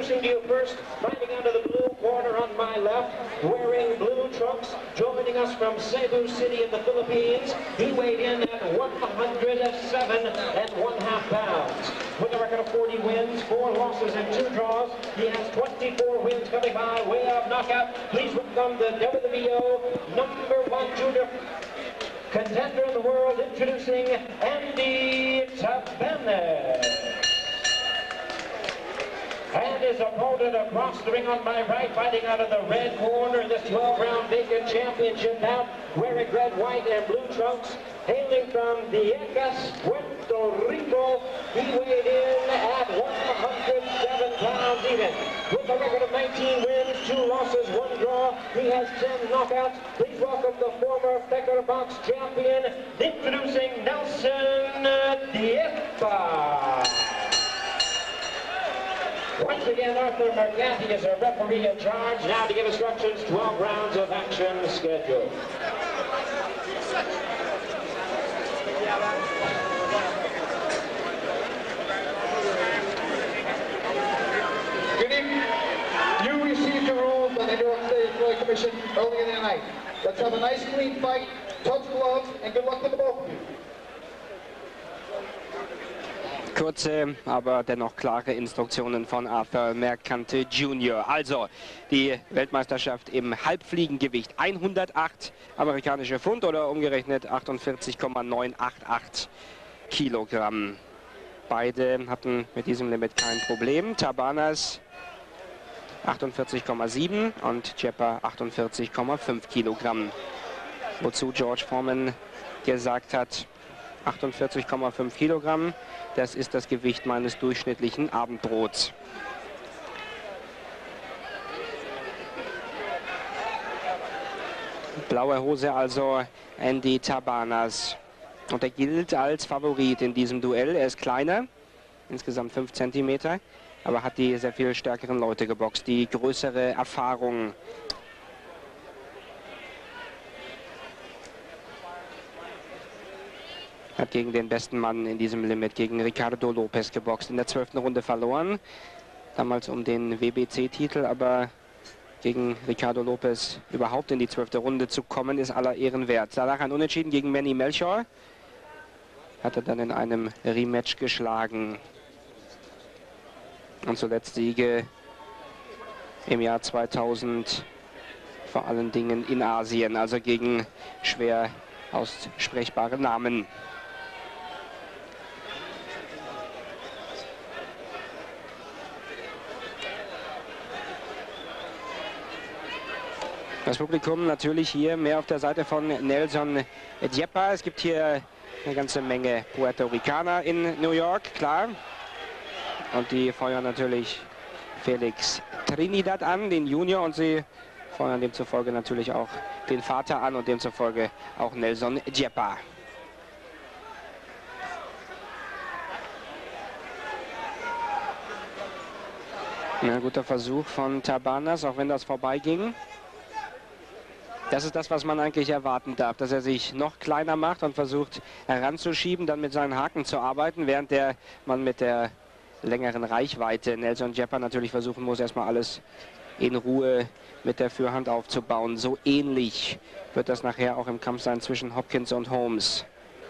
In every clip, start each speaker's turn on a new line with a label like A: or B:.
A: Introducing to you first, fighting out of the blue corner on my left, wearing blue trunks, joining us from Cebu City in the Philippines. He weighed in at 107.5 pounds. With a record of 40 wins, 4 losses, and 2 draws, he has 24 wins coming by way of knockout. Please welcome the WBO #1 junior contender in the world, introducing Andy Tabanes. And his opponent across the ring on my right, fighting out of the red corner in this 12-round vacant championship bout, wearing red, white, and blue trunks, hailing from Vieques, Puerto Rico. He weighed in at 107 pounds even. With a record of 19 wins, 2 losses, 1 draw, he has 10 knockouts. Please welcome the former Becker Box champion, introducing Nelson Diepa. Once again, Arthur McGathy is a referee in charge. Now to give instructions, 12 rounds of action scheduled.
B: Good evening. You received the rules by the New York State Flyweight Commission earlier in the night. Let's have a nice clean fight, touch gloves, and good luck to the both of you.
C: Kurze, aber dennoch klare Instruktionen von Arthur Mercante Jr. Also, die Weltmeisterschaft im Halbfliegengewicht 108 amerikanische Pfund oder umgerechnet 48,988 Kilogramm. Beide hatten mit diesem Limit kein Problem. Tabanes 48,7 und Djepa 48,5 Kilogramm. Wozu George Foreman gesagt hat, 48,5 Kilogramm, das ist das Gewicht meines durchschnittlichen Abendbrots. Blaue Hose also Andy Tabanes. Und er gilt als Favorit in diesem Duell. Er ist kleiner, insgesamt 5 cm, aber hat die sehr viel stärkeren Leute geboxt, die größere Erfahrung. Hat gegen den besten Mann in diesem Limit, gegen Ricardo Lopez, geboxt. In der 12. Runde verloren, damals um den WBC-Titel, aber gegen Ricardo Lopez überhaupt in die 12. Runde zu kommen, ist aller Ehren wert. Danach ein Unentschieden gegen Manny Melchior. Hat er dann in einem Rematch geschlagen. Und zuletzt Siege im Jahr 2000, vor allen Dingen in Asien, also gegen schwer aussprechbare Namen. Das Publikum natürlich hier mehr auf der Seite von Nelson Diepa. Es gibt hier eine ganze Menge Puerto Ricaner in New York, klar. Und die feuern natürlich Felix Trinidad an, den Junior, und sie feuern demzufolge natürlich auch den Vater an und demzufolge auch Nelson Diepa. Ein guter Versuch von Tabanes, auch wenn das vorbeiging. Das ist das, was man eigentlich erwarten darf, dass er sich noch kleiner macht und versucht heranzuschieben, dann mit seinen Haken zu arbeiten, während der Mann mit der längeren Reichweite, Nelson Diepa, natürlich versuchen muss, erstmal alles in Ruhe mit der Fürhand aufzubauen. So ähnlich wird das nachher auch im Kampf sein zwischen Hopkins und Holmes.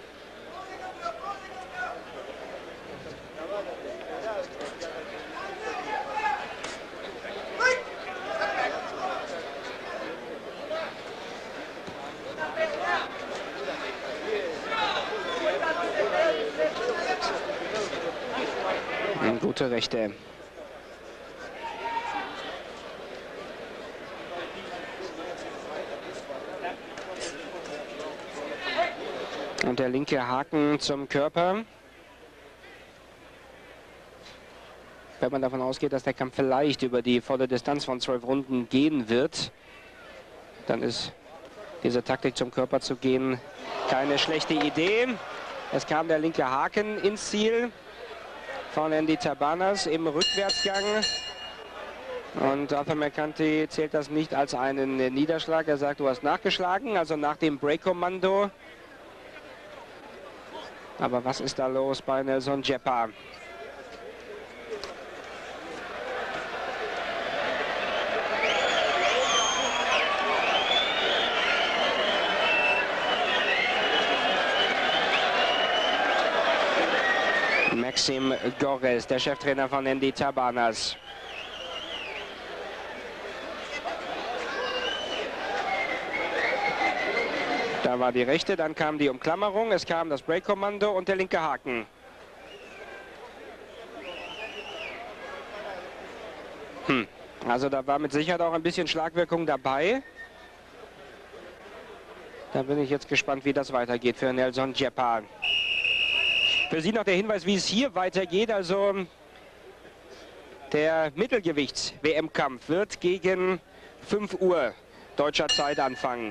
C: Gute Rechte. Und der linke Haken zum Körper. Wenn man davon ausgeht, dass der Kampf vielleicht über die volle Distanz von 12 Runden gehen wird, dann ist diese Taktik zum Körper zu gehen keine schlechte Idee. Es kam der linke Haken ins Ziel von Andy Tabanes im Rückwärtsgang. Und Arthur Mercante zählt das nicht als einen Niederschlag. Er sagt, du hast nachgeschlagen, also nach dem Break-Kommando. Aber was ist da los bei Nelson Diepa? Maxim Gorres, der Cheftrainer von ND Tabanas. Da war die rechte, dann kam die Umklammerung, es kam das Break-Kommando und der linke Haken. Also da war mit Sicherheit auch ein bisschen Schlagwirkung dabei. Da bin ich jetzt gespannt, wie das weitergeht für Nelson Djepa. Für Sie noch der Hinweis, wie es hier weitergeht. Also der Mittelgewichts-WM-Kampf wird gegen 5 Uhr deutscher Zeit anfangen.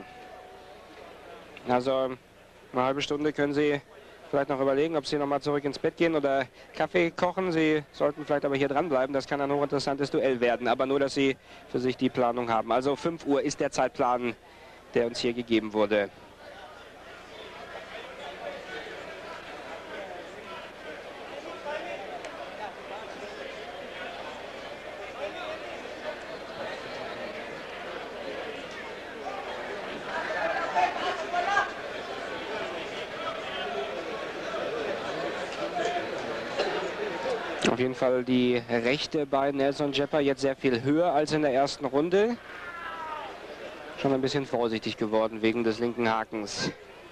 C: Also eine halbe Stunde können Sie vielleicht noch überlegen, ob Sie noch mal zurück ins Bett gehen oder Kaffee kochen. Sie sollten vielleicht aber hier dranbleiben. Das kann ein hochinteressantes Duell werden. Aber nur, dass Sie für sich die Planung haben. Also 5 Uhr ist der Zeitplan, der uns hier gegeben wurde. Auf jeden Fall die rechte bei Nelson Djepa jetzt sehr viel höher als in der ersten Runde. Schon ein bisschen vorsichtig geworden wegen des linken Hakens.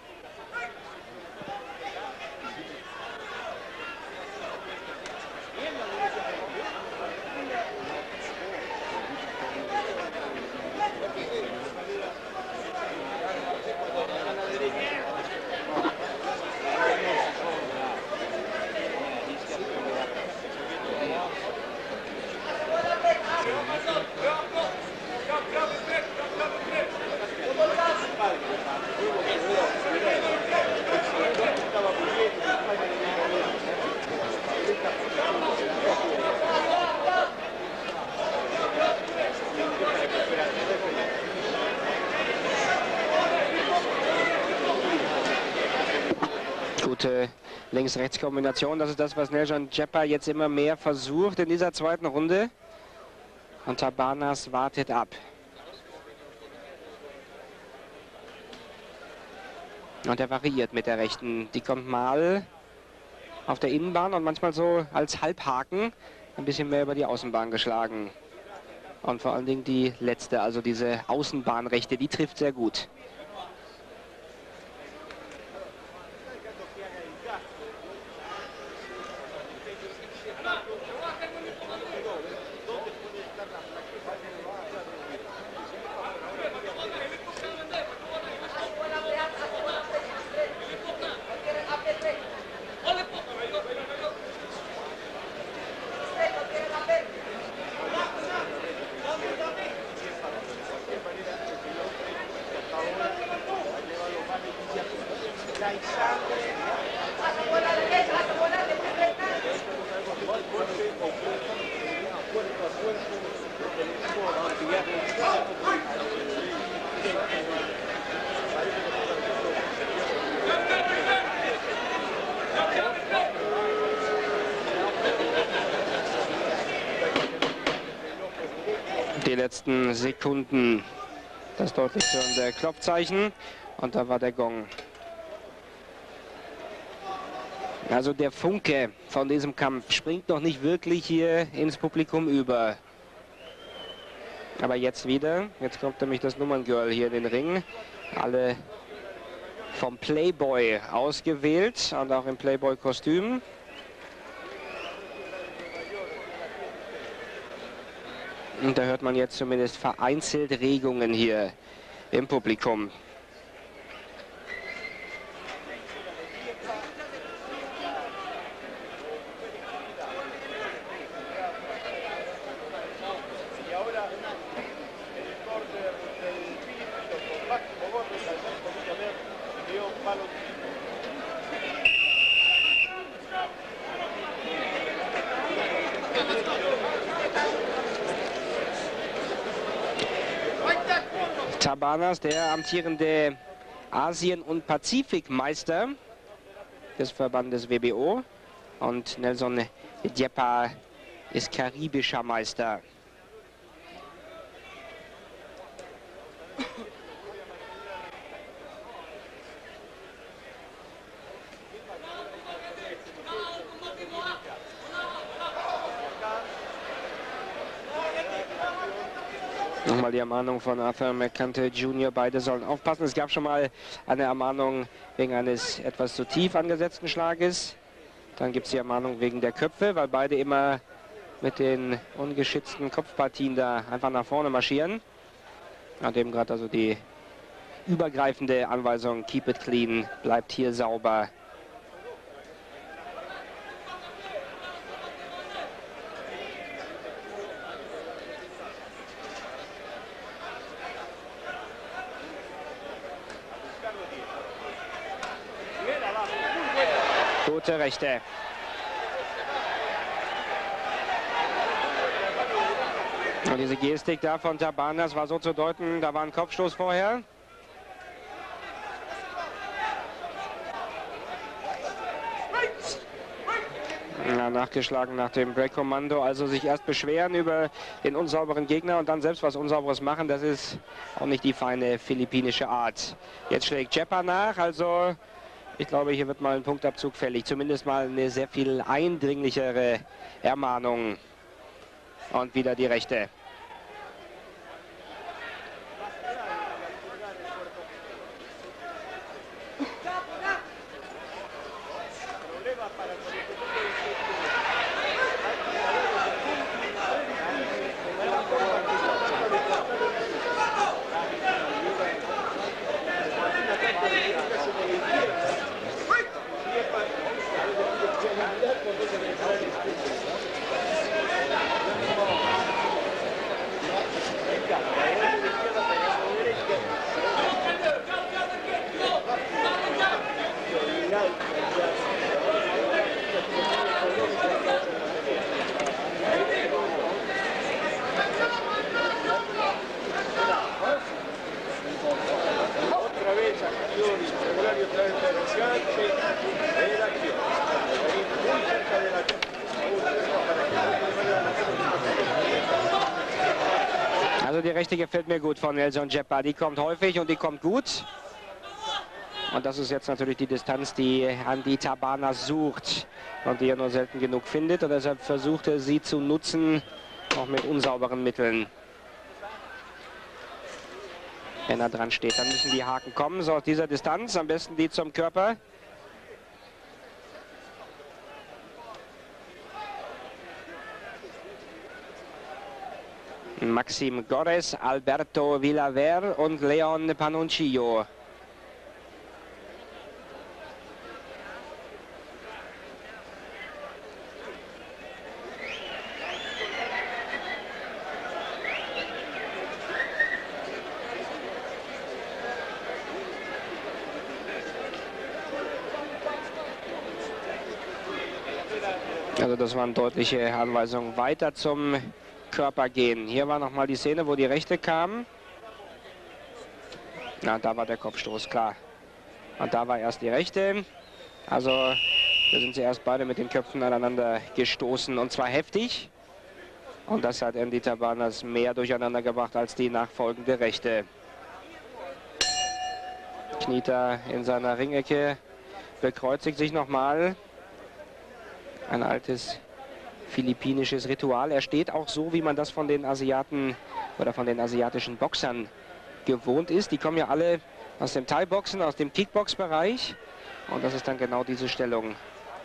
C: Gute Links-Rechts-Kombination, das ist das, was Nelson Djepa jetzt immer mehr versucht in dieser zweiten Runde. Und Tabanas wartet ab. Und er variiert mit der rechten. Die kommt mal auf der Innenbahn und manchmal so als Halbhaken ein bisschen mehr über die Außenbahn geschlagen. Und vor allen Dingen die letzte, also diese Außenbahnrechte, die trifft sehr gut. Die letzten Sekunden, das deutlich hörende Klopfzeichen und da war der Gong. Also der Funke von diesem Kampf springt noch nicht wirklich hier ins Publikum über. Aber jetzt wieder, jetzt kommt nämlich das Nummerngirl hier in den Ring. Alle vom Playboy ausgewählt und auch im Playboy-Kostüm. Und da hört man jetzt zumindest vereinzelt Regungen hier im Publikum. Tabanas, der amtierende Asien- und Pazifikmeister des Verbandes WBO, und Nelson Djepa ist karibischer Meister. Nochmal die Ermahnung von Arthur Mercante Jr. Beide sollen aufpassen. Es gab schon mal eine Ermahnung wegen eines etwas zu tief angesetzten Schlages. Dann gibt es die Ermahnung wegen der Köpfe, weil beide immer mit den ungeschützten Kopfpartien da einfach nach vorne marschieren. Hat eben gerade also die übergreifende Anweisung, keep it clean, bleibt hier sauber. Gute Rechte. Und diese Gestik da von Tabanas war so zu deuten, da war ein Kopfstoß vorher. Ja, nachgeschlagen nach dem Break-Kommando, also sich erst beschweren über den unsauberen Gegner und dann selbst was Unsauberes machen, das ist auch nicht die feine philippinische Art. Jetzt schlägt Jeppa nach, also ich glaube, hier wird mal ein Punktabzug fällig, zumindest mal eine sehr viel eindringlichere Ermahnung. Und wieder die Rechte. Also die Rechte gefällt mir gut von Nelson Jeppa. Die kommt häufig und die kommt gut. Und das ist jetzt natürlich die Distanz, die Andy Tabanas sucht und die er nur selten genug findet. Und deshalb versucht er sie zu nutzen, auch mit unsauberen Mitteln. Wenn er dran steht, dann müssen die Haken kommen. So aus dieser Distanz, am besten die zum Körper. Maxim Gores, Alberto Villaver und Leon Panuncillo. Also das waren deutliche Anweisungen, weiter zum Körper gehen. Hier war nochmal die Szene, wo die Rechte kamen. Na, da war der Kopfstoß, klar. Und da war erst die Rechte. Also da sind sie erst beide mit den Köpfen aneinander gestoßen und zwar heftig. Und das hat Andy Tabanas mehr durcheinander gebracht als die nachfolgende Rechte. Kniet da in seiner Ringecke, bekreuzigt sich nochmal. Ein altes philippinisches Ritual. Er steht auch so, wie man das von den Asiaten oder von den asiatischen Boxern gewohnt ist. Die kommen ja alle aus dem Thai-Boxen, aus dem Kickbox-Bereich. Und das ist dann genau diese Stellung.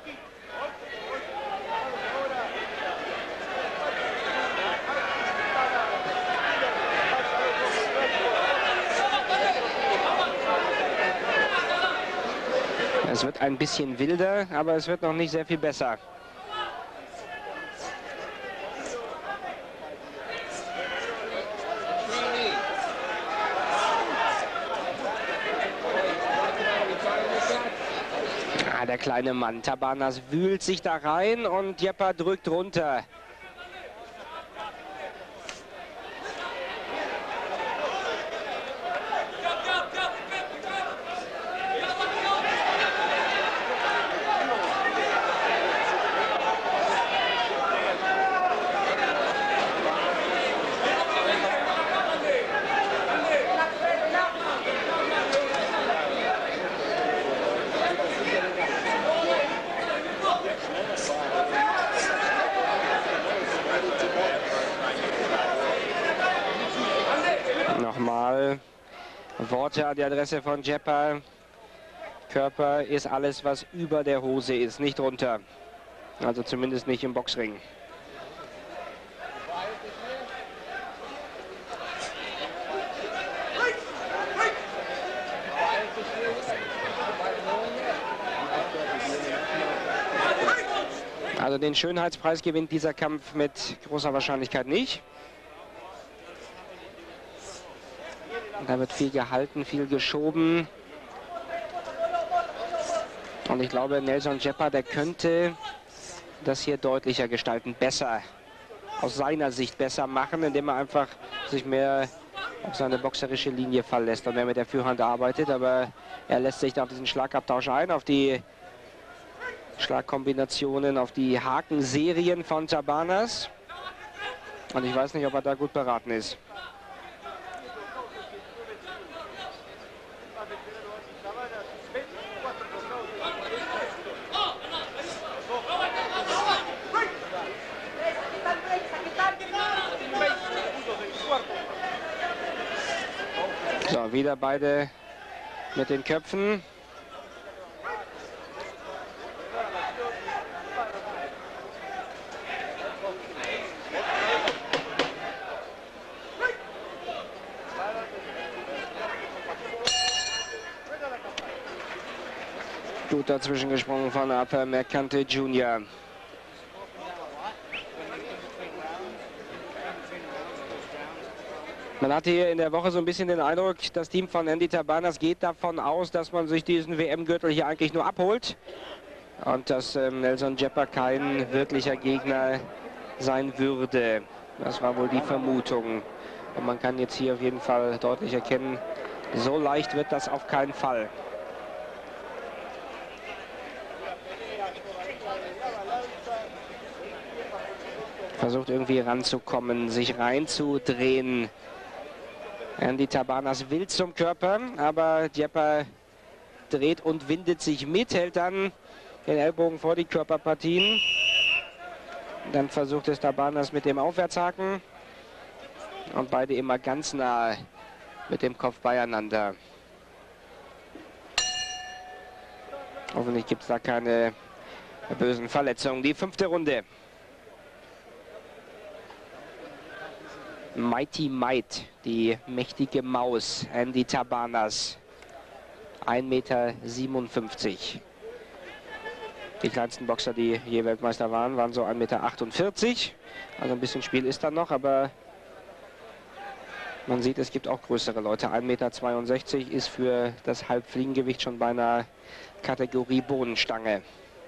C: Es wird ein bisschen wilder, aber es wird noch nicht sehr viel besser. Der kleine Mann, Tabanas wühlt sich da rein und Jeppa drückt runter. Worte an die Adresse von Jeppa. Körper ist alles, was über der Hose ist, nicht drunter. Also zumindest nicht im Boxring. Also den Schönheitspreis gewinnt dieser Kampf mit großer Wahrscheinlichkeit nicht. Da wird viel gehalten, viel geschoben. Und ich glaube, Nelson Jeppa, der könnte das hier deutlicher gestalten, besser, aus seiner Sicht besser machen, indem er einfach sich mehr auf seine boxerische Linie verlässt und mehr mit der Führhand arbeitet. Aber er lässt sich da auf diesen Schlagabtausch ein, auf die Schlagkombinationen, auf die Hakenserien von Tabanas. Und ich weiß nicht, ob er da gut beraten ist. So, wieder beide mit den Köpfen. Gut dazwischen gesprungen von Arthur Mercante Jr. Man hatte hier in der Woche so ein bisschen den Eindruck, das Team von Andy Tabanas geht davon aus, dass man sich diesen WM-Gürtel hier eigentlich nur abholt. Und dass Nelson Jeppa kein wirklicher Gegner sein würde. Das war wohl die Vermutung. Und man kann jetzt hier auf jeden Fall deutlich erkennen, so leicht wird das auf keinen Fall. Versucht irgendwie ranzukommen, sich reinzudrehen. Andy Tabanas will zum Körper, aber Jeppa dreht und windet sich mit, hält dann den Ellbogen vor die Körperpartien. Dann versucht es Tabanas mit dem Aufwärtshaken. Und beide immer ganz nah mit dem Kopf beieinander. Hoffentlich gibt es da keine bösen Verletzungen. Die 5. Runde. Mighty Might, die mächtige Maus, Andy Tabanas, 1,57 Meter. Die kleinsten Boxer, die je Weltmeister waren, waren so 1,48 Meter. Also ein bisschen Spiel ist da noch, aber man sieht, es gibt auch größere Leute. 1,62 Meter ist für das Halbfliegengewicht schon beinahe Kategorie Bohnenstange.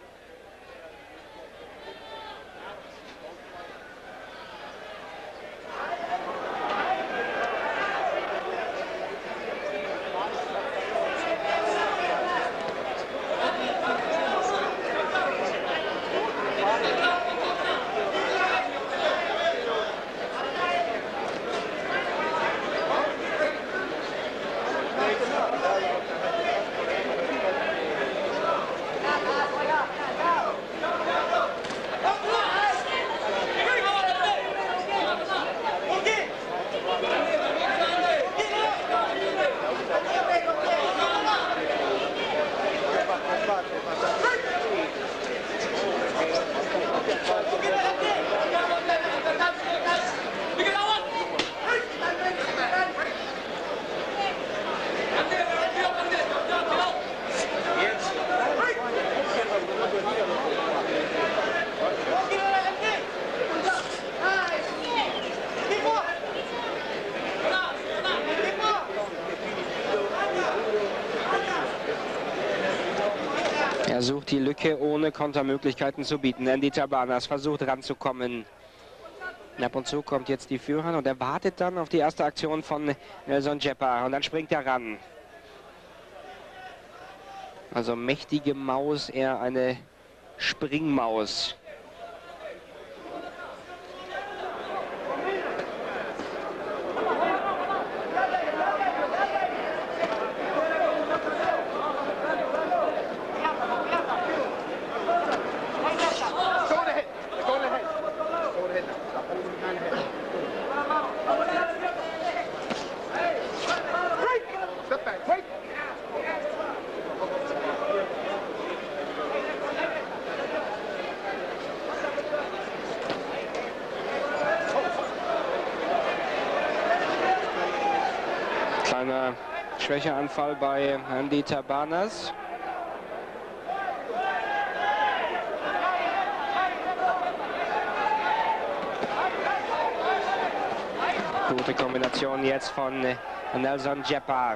C: Er sucht die Lücke, ohne Kontermöglichkeiten zu bieten. Andy Tabanas versucht ranzukommen. Ab und zu kommt jetzt die Führhand und er wartet dann auf die erste Aktion von Nelson Jeppa. Und dann springt er ran. Also mächtige Maus, eher eine Springmaus. Kleiner Schwächeanfall bei Andy Tabanas. Gute Kombination jetzt von Nelson Djepa.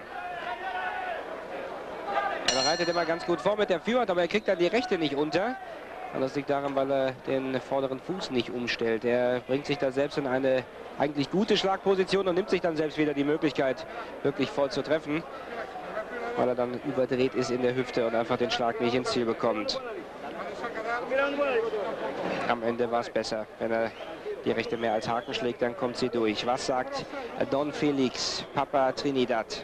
C: Er bereitet immer ganz gut vor mit der Führhand, aber er kriegt dann die rechte nicht unter. Und das liegt daran, weil er den vorderen Fuß nicht umstellt. Er bringt sich da selbst in eine eigentlich gute Schlagposition und nimmt sich dann selbst wieder die Möglichkeit, wirklich voll zu treffen, weil er dann überdreht ist in der Hüfte und einfach den Schlag nicht ins Ziel bekommt. Am Ende war es besser. Wenn er die rechte mehr als Haken schlägt, dann kommt sie durch. Was sagt Don Felix, Papa Trinidad?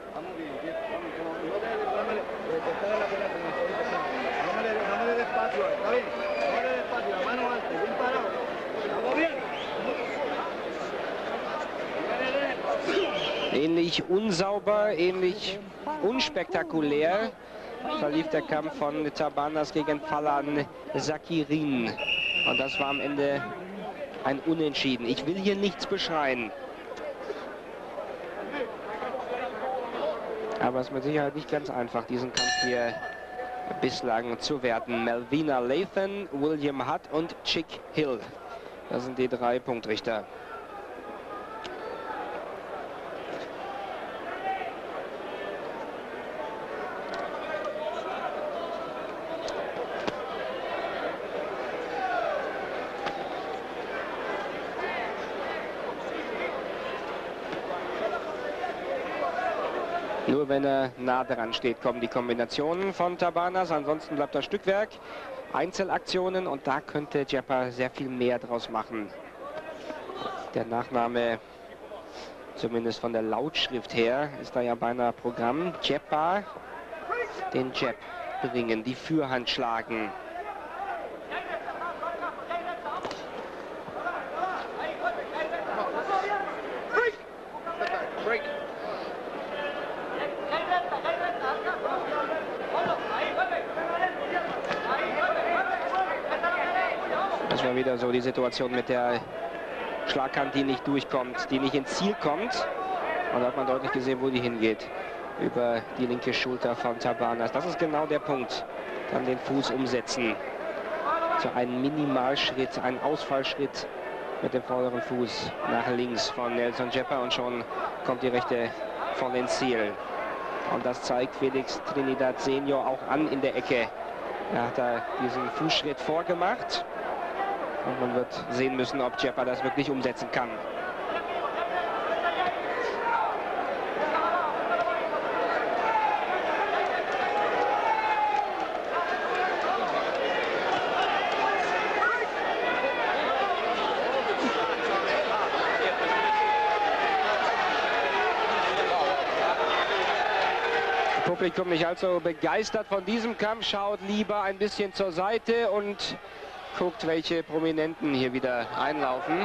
C: Ähnlich unsauber, ähnlich unspektakulär verlief der Kampf von Tabanas gegen Falan Sakirin. Und das war am Ende ein Unentschieden. Ich will hier nichts beschreien. Aber es ist mit Sicherheit nicht ganz einfach, diesen Kampf hier bislang zu werten. Melvina Lathan, William Hutt und Chick Hill. Das sind die 3 Punktrichter. Nur wenn er nah dran steht, kommen die Kombinationen von Tabanas. Ansonsten bleibt das Stückwerk. Einzelaktionen und da könnte Djepa sehr viel mehr draus machen. Der Nachname, zumindest von der Lautschrift her, ist da ja beinahe Programm. Djepa, den Jab bringen, die Fürhand schlagen. Das war wieder so die Situation mit der Schlaghand, die nicht durchkommt, die nicht ins Ziel kommt. Und da hat man deutlich gesehen, wo die hingeht. Über die linke Schulter von Tabanas. Das ist genau der Punkt. Dann den Fuß umsetzen. So ein Minimalschritt, ein Ausfallschritt mit dem vorderen Fuß nach links von Nelson Djepa und schon kommt die rechte voll ins Ziel. Und das zeigt Felix Trinidad Senior auch an in der Ecke. Er hat da diesen Fußschritt vorgemacht. Und man wird sehen müssen, ob Djepa das wirklich umsetzen kann. Das Publikum nicht allzu begeistert von diesem Kampf, schaut lieber ein bisschen zur Seite und guckt, welche Prominenten hier wieder einlaufen.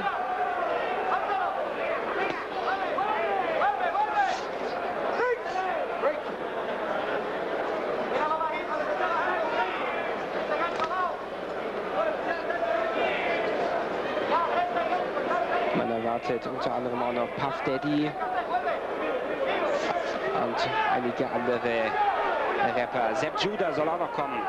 C: Man erwartet unter anderem auch noch Puff Daddy und einige andere Rapper. Sepp Judah soll auch noch kommen.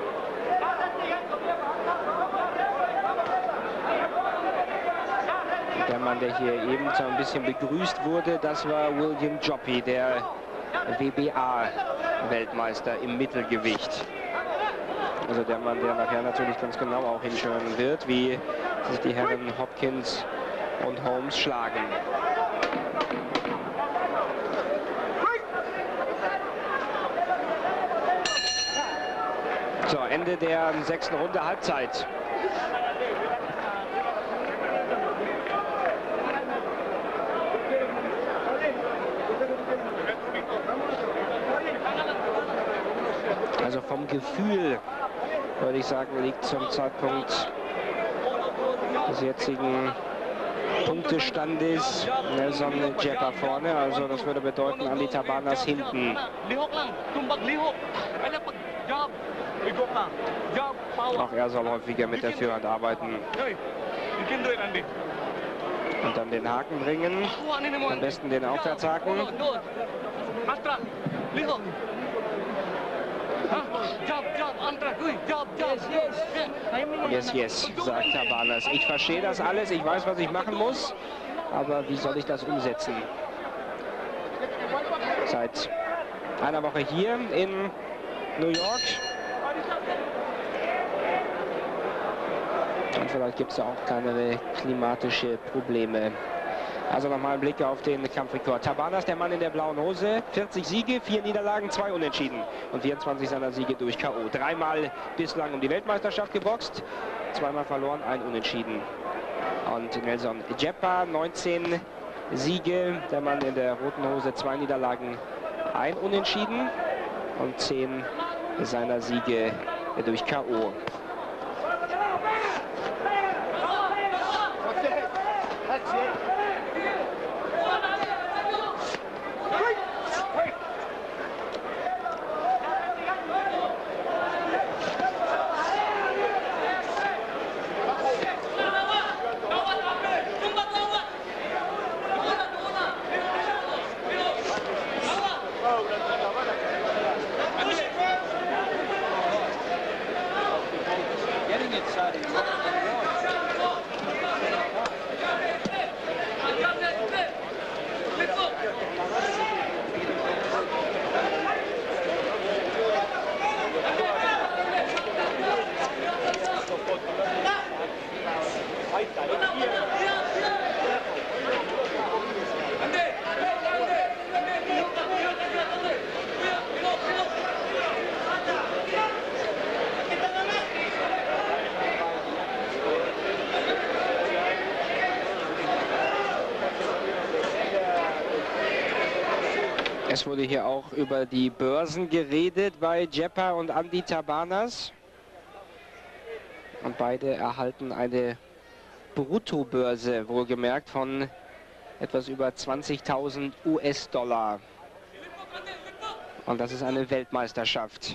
C: Der Mann, der hier eben so ein bisschen begrüßt wurde, das war William Joppy, der WBA-Weltmeister im Mittelgewicht. Also der Mann, der nachher natürlich ganz genau auch hinschauen wird, wie sich die Herren Hopkins und Holmes schlagen. So, Ende der 6. Runde, Halbzeit. Also vom Gefühl, würde ich sagen, liegt zum Zeitpunkt des jetzigen Punktestandes Nelson Djepa vorne. Also das würde bedeuten, Andy Tabanas hinten. Auch er soll häufiger mit der Führhand arbeiten. Und dann den Haken bringen. Am besten den Aufwärtshaken. Yes, yes, sagt Tabanas. Ich verstehe das alles, ich weiß, was ich machen muss, aber wie soll ich das umsetzen? Seit einer Woche hier in New York. Und vielleicht gibt es ja auch kleinere klimatische Probleme. Also nochmal ein Blick auf den Kampfrekord. Tabanas, der Mann in der blauen Hose, 40 Siege, 4 Niederlagen, 2 Unentschieden und 24 seiner Siege durch K.O. Dreimal bislang um die Weltmeisterschaft geboxt, zweimal verloren, ein Unentschieden. Und Nelson Djepa, 19 Siege, der Mann in der roten Hose, 2 Niederlagen, ein Unentschieden und 10 seiner Siege durch K.O. Es wurde hier auch über die Börsen geredet bei Djepa und Andy Tabanas. Und beide erhalten eine Bruttobörse, wohlgemerkt, von etwas über 20.000 US-Dollar. Und das ist eine Weltmeisterschaft.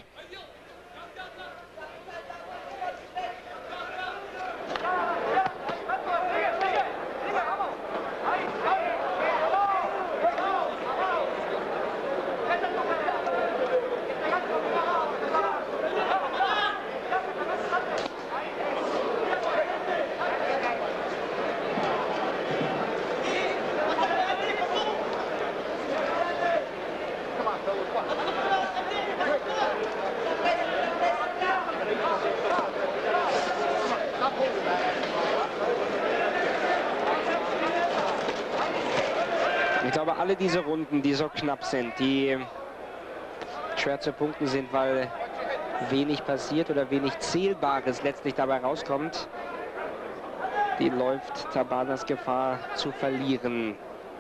C: Ich glaube, alle diese Runden, die so knapp sind, die schwer zu punkten sind, weil wenig passiert oder wenig Zählbares letztlich dabei rauskommt, die läuft Tabanas Gefahr zu verlieren.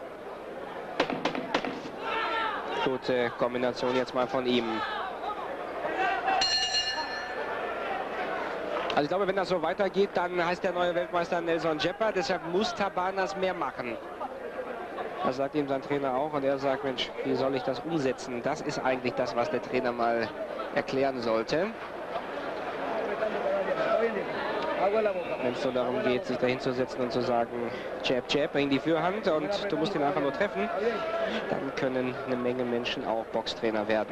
C: Gute Kombination jetzt mal von ihm. Also ich glaube, wenn das so weitergeht, dann heißt der neue Weltmeister Nelson Djepa, deshalb muss Tabanas mehr machen. Das sagt ihm sein Trainer auch und er sagt, Mensch, wie soll ich das umsetzen? Das ist eigentlich das, was der Trainer mal erklären sollte. Wenn es so darum geht, sich dahin zu setzen und zu sagen, Jab, Jab, bring die Fürhand und du musst ihn einfach nur treffen, dann können eine Menge Menschen auch Boxtrainer werden.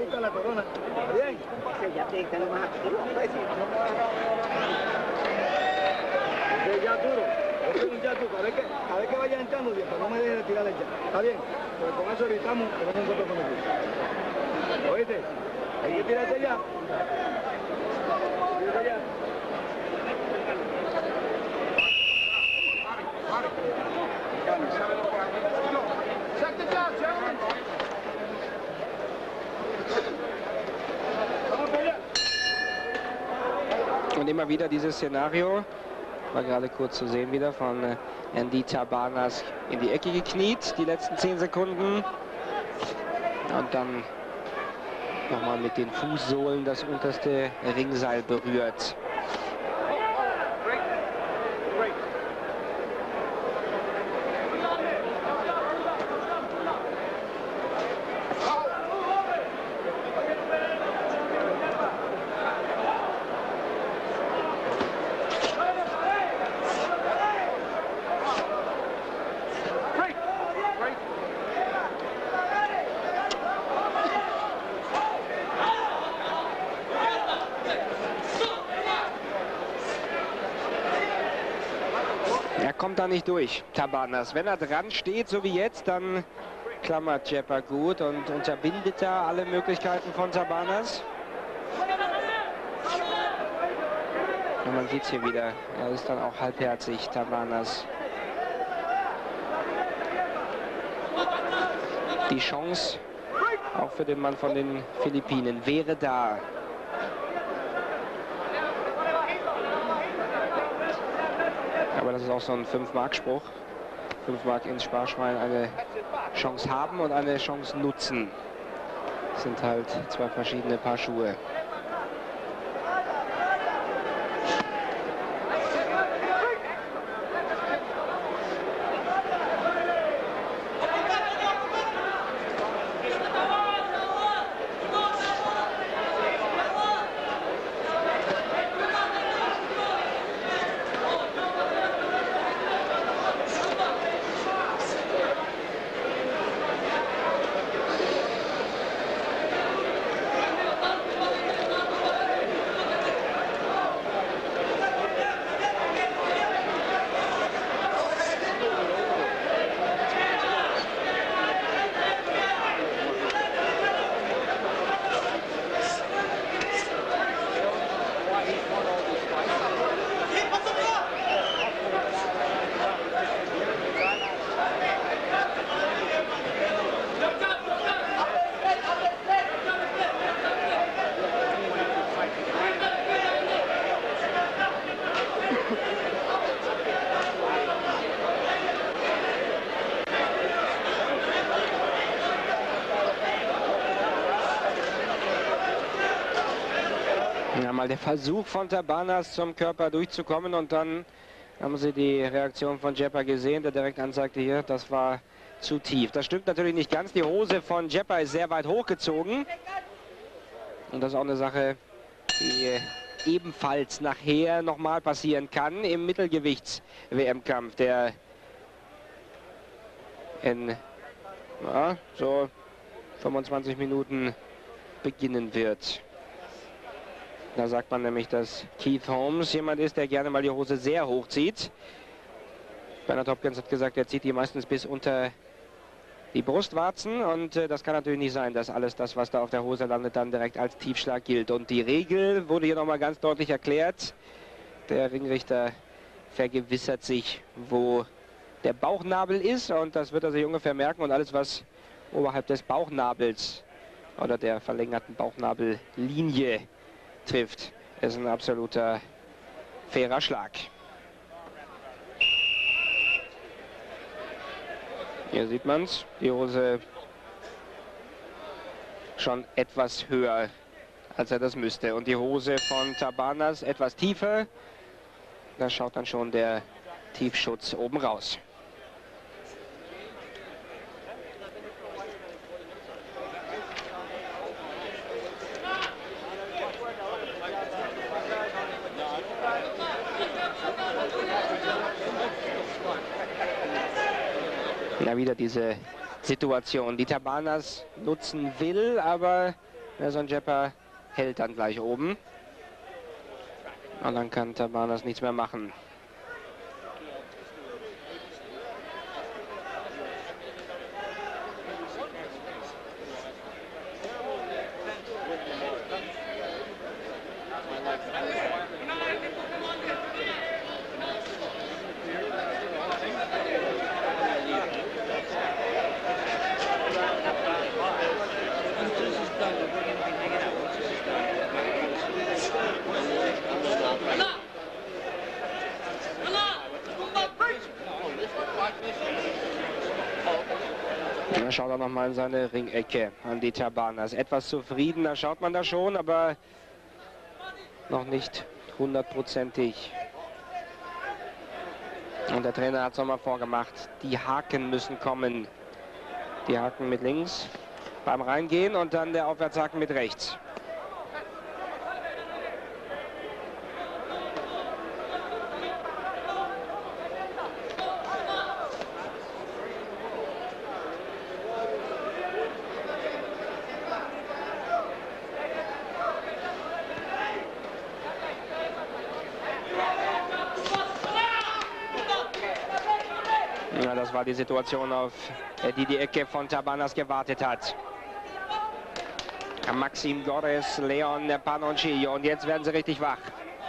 D: A ver que vaya entrando, viejo, no me dejes tirarle ya. Está bien, pues con eso evitamos que no se encuentre con el. ¿Oíste? Hay que tirarte ya. Tírate ya.
C: Und immer wieder dieses Szenario, war gerade kurz zu sehen wieder, von Andy Tabanas in die Ecke gekniet, die letzten 10 Sekunden. Und dann nochmal mit den Fußsohlen das unterste Ringseil berührt. kommt da nicht durch, Tabanas. Wenn er dran steht, so wie jetzt, dann klammert Jeppa gut und unterbindet da alle Möglichkeiten von Tabanas. Und man sieht es hier wieder, er ist dann auch halbherzig, Tabanas. Die Chance, auch für den Mann von den Philippinen, wäre da. Aber das ist auch so ein 5-Mark-Spruch. 5 Mark ins Sparschwein, eine Chance haben und eine Chance nutzen. Das sind halt zwei verschiedene Paar Schuhe. Ja, mal der Versuch von Tabanas zum Körper durchzukommen und dann haben Sie die Reaktion von Jeppa gesehen, der direkt ansagte hier, das war zu tief. Das stimmt natürlich nicht ganz, die Hose von Jeppa ist sehr weit hochgezogen und das ist auch eine Sache, die ebenfalls nachher nochmal passieren kann im Mittelgewichts-WM-Kampf, der in so 25 Minuten beginnen wird. Da sagt man nämlich, dass Keith Holmes jemand ist, der gerne mal die Hose sehr hoch zieht. Bernhard Hopkins hat gesagt, er zieht die meistens bis unter die Brustwarzen. Und das kann natürlich nicht sein, dass alles das, was da auf der Hose landet, dann direkt als Tiefschlag gilt. Und die Regel wurde hier nochmal ganz deutlich erklärt. Der Ringrichter vergewissert sich, wo der Bauchnabel ist. Und das wird er sich ungefähr merken. Und alles, was oberhalb des Bauchnabels oder der verlängerten Bauchnabellinie trifft, ist ein absoluter fairer Schlag. Hier sieht man es, die Hose schon etwas höher, als er das müsste. Und die Hose von Tabanas etwas tiefer. Da schaut dann schon der Tiefschutz oben raus. Ja, wieder diese Situation, die Tabanas nutzen will, aber Nelson Jeppa hält dann gleich oben. Und dann kann Tabanas nichts mehr machen. Da schaut er nochmal in seine Ringecke an die Tabanas. Etwas zufriedener schaut man da schon, aber noch nicht hundertprozentig. Und der Trainer hat es nochmal vorgemacht. Die Haken müssen kommen. Die Haken mit links beim Reingehen und dann der Aufwärtshaken mit rechts. Das war die Situation, auf die Ecke von Tabanas gewartet hat. Maxim Gores, Leon Panoncillo. Und jetzt werden sie richtig wach.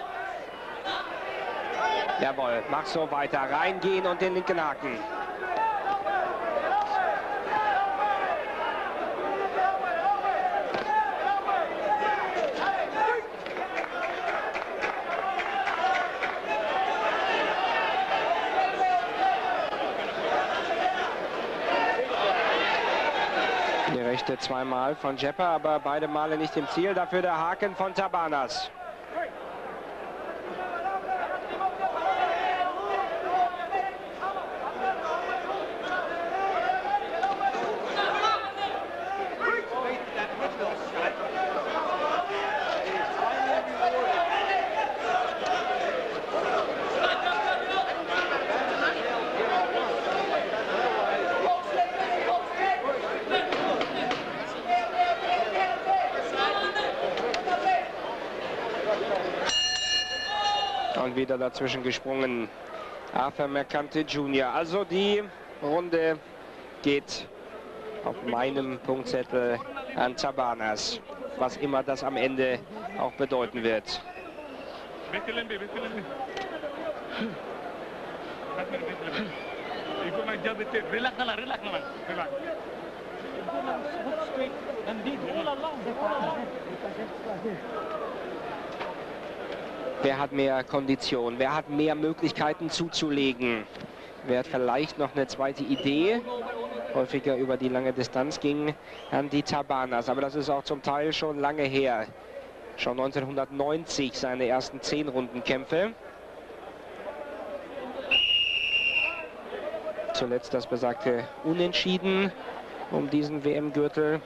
C: Jawohl, mach so weiter. Reingehen und den linken Haken. Die rechte zweimal von Jeppa, aber beide Male nicht im Ziel. Dafür der Haken von Tabanas. Und wieder dazwischen gesprungen Arthur Mercante Jr. Also die Runde geht auf meinem Punktzettel an Tabanas, was immer das am Ende auch bedeuten wird. Wer hat mehr Kondition? Wer hat mehr Möglichkeiten zuzulegen? Wer hat vielleicht noch eine zweite Idee? Häufiger über die lange Distanz ging an die Tabanas. Aber das ist auch zum Teil schon lange her. Schon 1990 seine ersten 10 Rundenkämpfe. Zuletzt das besagte Unentschieden um diesen WM-Gürtel.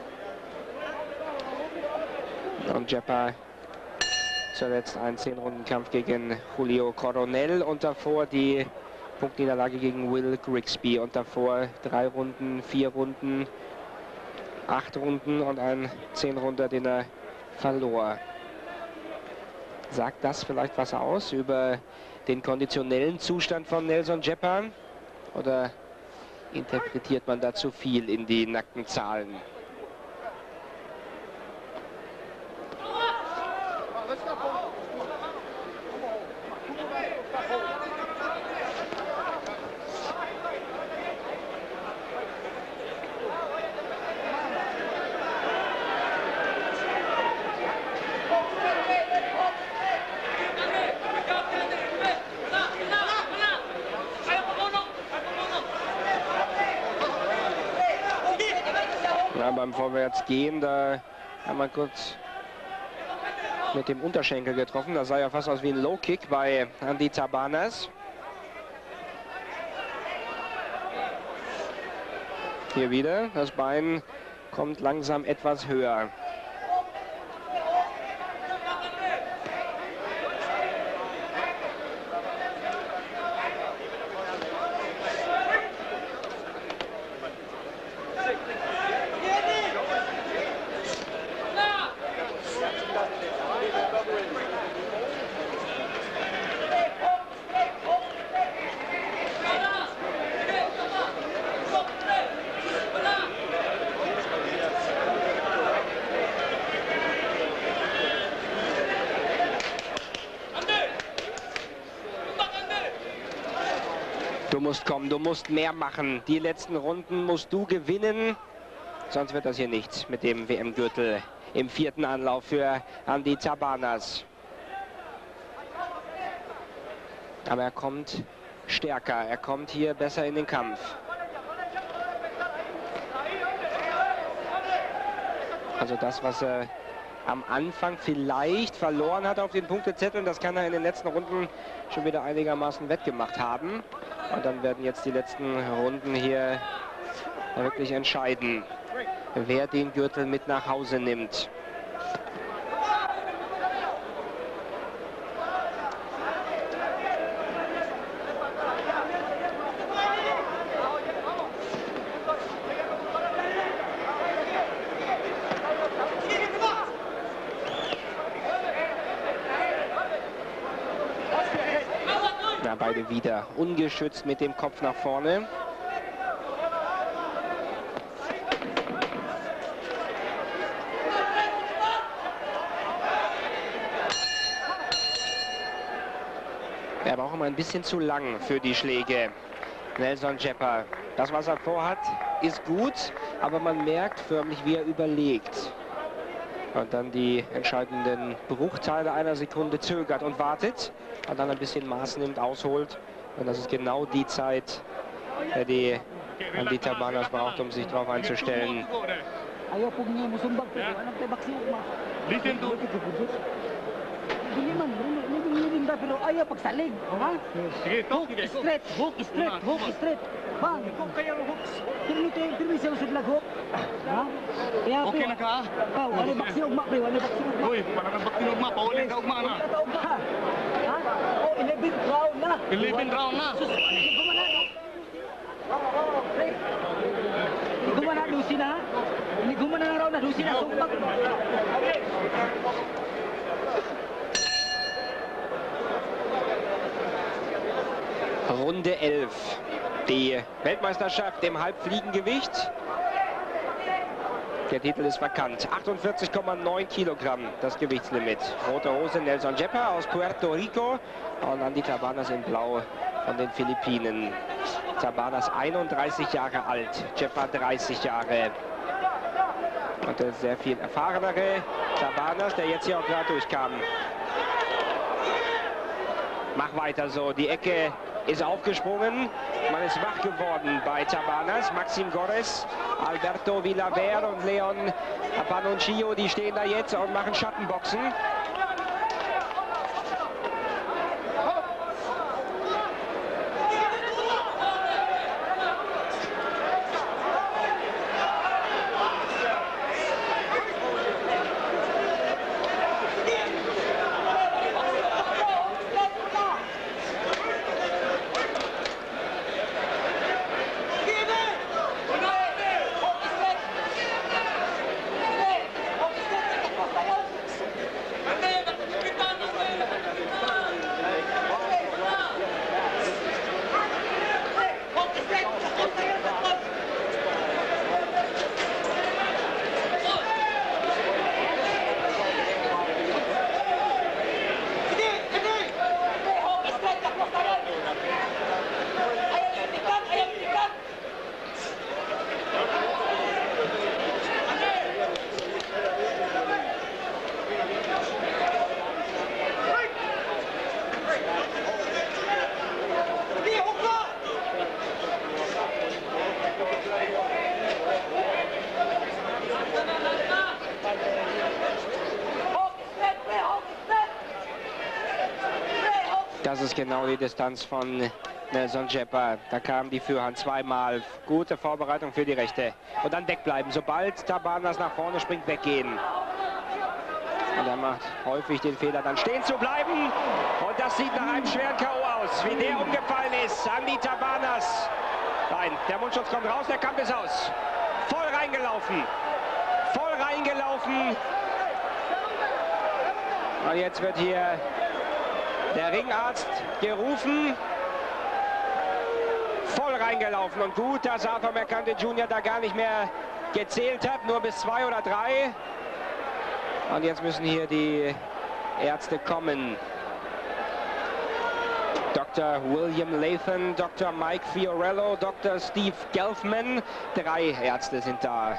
C: Und Jeppa zuletzt ein 10-Runden-Kampf gegen Julio Coronel und davor die Punktniederlage gegen Will Grigsby und davor 3 Runden, 4 Runden, 8 Runden und ein 10-Runder, den er verlor. Sagt das vielleicht was aus über den konditionellen Zustand von Nelson Jeppa oder interpretiert man da zu viel in die nackten Zahlen? Ja, beim Vorwärtsgehen, da haben wir kurz mit dem Unterschenkel getroffen. Das sah ja fast aus wie ein Low-Kick bei Andy Tabanas. Hier wieder, das Bein kommt langsam etwas höher. Du musst kommen, du musst mehr machen. Die letzten Runden musst du gewinnen. Sonst wird das hier nichts mit dem WM-Gürtel im 4. Anlauf für Andy Tabanas. Aber er kommt stärker. Er kommt hier besser in den Kampf. Also das, was er am Anfang vielleicht verloren hat auf den Punktezetteln, das kann er in den letzten Runden schon wieder einigermaßen wettgemacht haben. Und dann werden jetzt die letzten Runden hier wirklich entscheiden, wer den Gürtel mit nach Hause nimmt. Ja, beide wieder ungeschützt mit dem Kopf nach vorne. Er war auch immer ein bisschen zu lang für die Schläge. Nelson Jeppa. Das, was er vorhat, ist gut, aber man merkt förmlich, wie er überlegt. Und dann die entscheidenden Bruchteile einer Sekunde zögert und wartet. Und dann ein bisschen Maß nimmt, ausholt. Und das ist genau die Zeit, die Andy Tabanas braucht, um sich darauf einzustellen.
E: Pero ayaw pagsalig, ha? Sige, hook, straight, hook, straight, hook, straight. Bang, hook kaya mo hooks. Pirmi siya usod lag hook. Ha? Okay na ka? Oh, wala baksi ugma, pre, wala baksi ugma. Uy, para nang baksi ugma, pauli ka ugma na. Ha? Oh, 11th round na. 11th round na. Gumana dusi na. Ini gumana na raw na dusi na sumpag.
C: Runde 11. Die Weltmeisterschaft im Halbfliegengewicht. Der Titel ist vakant. 48,9 Kilogramm das Gewichtslimit. Rote Hose Nelson Jeppa aus Puerto Rico und Andy Tabanas in Blau von den Philippinen. Tabanas 31 Jahre alt, Jeppa 30 Jahre. Und der sehr viel erfahrenere Tabanas, der jetzt hier auch gerade durchkam. Mach weiter so, die Ecke ist aufgesprungen, man ist wach geworden bei Tabanas. Maxim Gores, Alberto Villaver und Leon Panoncillo, die stehen da jetzt und machen Schattenboxen. Das ist genau die Distanz von Nelson Jeppa. Da kam die Fürhand zweimal. Gute Vorbereitung für die Rechte. Und dann wegbleiben. Sobald Tabanas nach vorne springt, weggehen. Und er macht häufig den Fehler, dann stehen zu bleiben. Und das sieht nach einem schweren K.O. aus. Wie der umgefallen ist. Andy Tabanas. Nein, der Mundschutz kommt raus, der Kampf ist aus. Voll reingelaufen. Voll reingelaufen. Und jetzt wird hier der Ringarzt gerufen. Voll reingelaufen und gut, dass Arthur Mercante Jr. da gar nicht mehr gezählt hat, nur bis 2 oder 3. Und jetzt müssen hier die Ärzte kommen. Dr. William Lathan, Dr. Mike Fiorello, Dr. Steve Gelfman. 3 Ärzte sind da.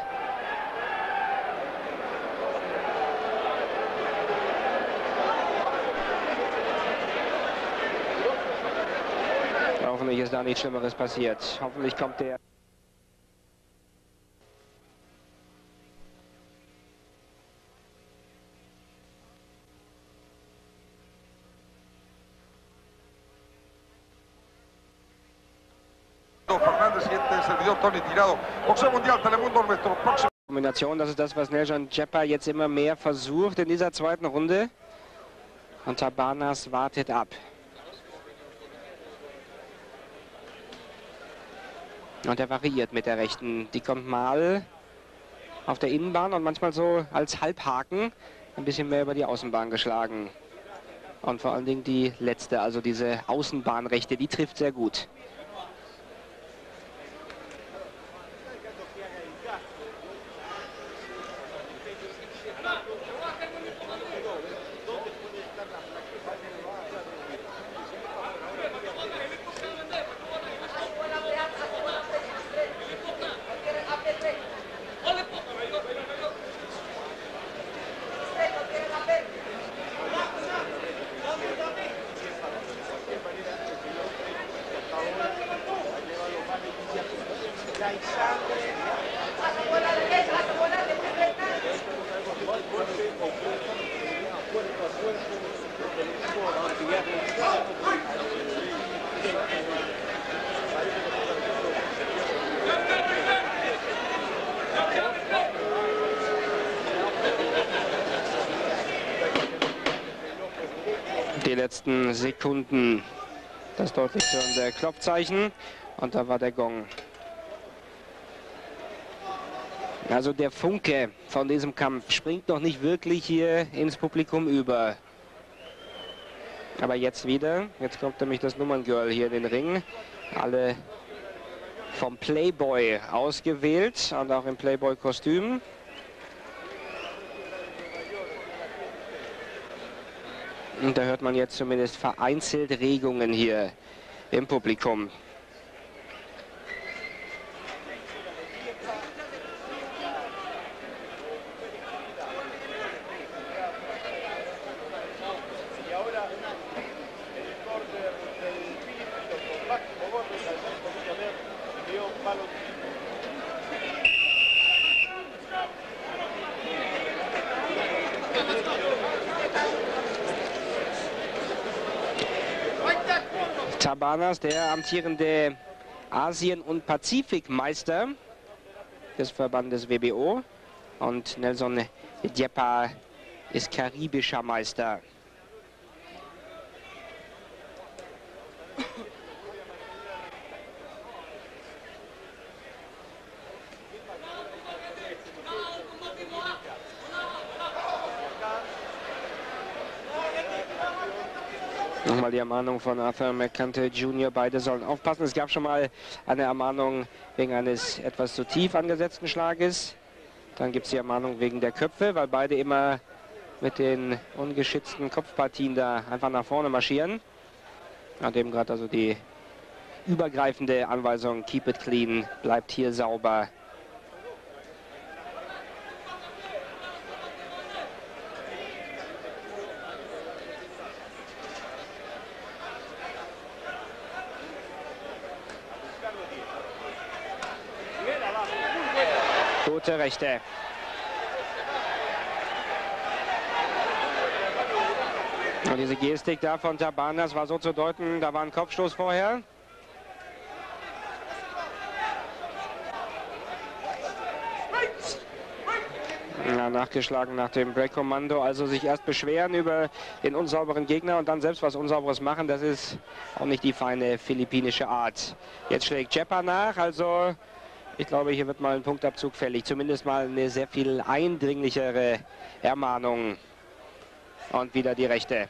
C: Hoffentlich ist da nichts Schlimmeres passiert. Hoffentlich kommt der... Kombination, das ist das, was Nelson Jeppa jetzt immer mehr versucht in dieser zweiten Runde. Und Tabanas wartet ab. Und er variiert mit der rechten. Die kommt mal auf der Innenbahn und manchmal so als Halbhaken ein bisschen mehr über die Außenbahn geschlagen. Und vor allen Dingen die letzte, also diese Außenbahnrechte, die trifft sehr gut. Die letzten Sekunden, das deutlich hören Klopfzeichen und da war der Gong. Also der Funke von diesem Kampf springt noch nicht wirklich hier ins Publikum über. Aber jetzt wieder, jetzt kommt nämlich das Nummerngirl hier in den Ring. Alle vom Playboy ausgewählt und auch im Playboy-Kostüm. Und da hört man jetzt zumindest vereinzelt Regungen hier im Publikum. Tabanas, der amtierende Asien- und Pazifikmeister des Verbandes WBO, und Nelson Djepa ist karibischer Meister. Nochmal die Ermahnung von Arthur Mercante Jr. Beide sollen aufpassen. Es gab schon mal eine Ermahnung wegen eines etwas zu tief angesetzten Schlages. Dann gibt es die Ermahnung wegen der Köpfe, weil beide immer mit den ungeschützten Kopfpartien da einfach nach vorne marschieren. Und eben gerade also die übergreifende Anweisung, keep it clean, bleibt hier sauber. Gute Rechte. Und diese Gestik da von Tabanas war so zu deuten, da war ein Kopfstoß vorher. Ja, nachgeschlagen nach dem Break-Kommando, also sich erst beschweren über den unsauberen Gegner und dann selbst was Unsauberes machen, das ist auch nicht die feine philippinische Art. Jetzt schlägt Djepa nach, also ich glaube, hier wird mal ein Punktabzug fällig, zumindest mal eine sehr viel eindringlichere Ermahnung. Und wieder die Rechte.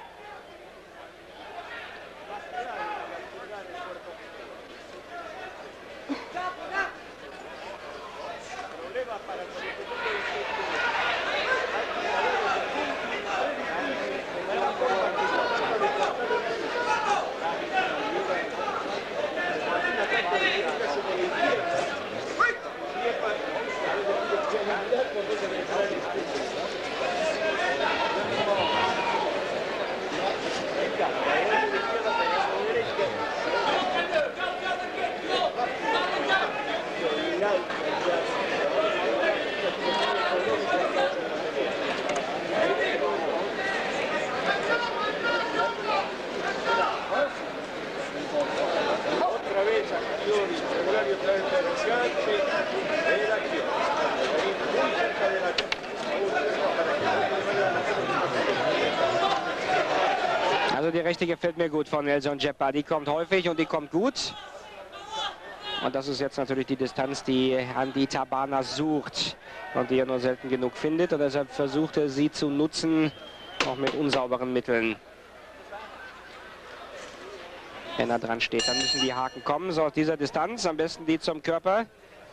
C: Also die Rechte gefällt mir gut von Nelson Djepa. Die kommt häufig und die kommt gut. Und das ist jetzt natürlich die Distanz, die Andy Tabanas sucht und die er nur selten genug findet. Und deshalb versucht er sie zu nutzen, auch mit unsauberen Mitteln. Wenn er dran steht, dann müssen die Haken kommen, so aus dieser Distanz, am besten die zum Körper.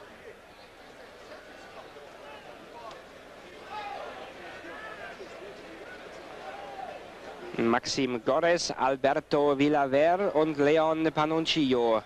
C: Maxim Gores, Alberto Villaver und Leon Panuncillo.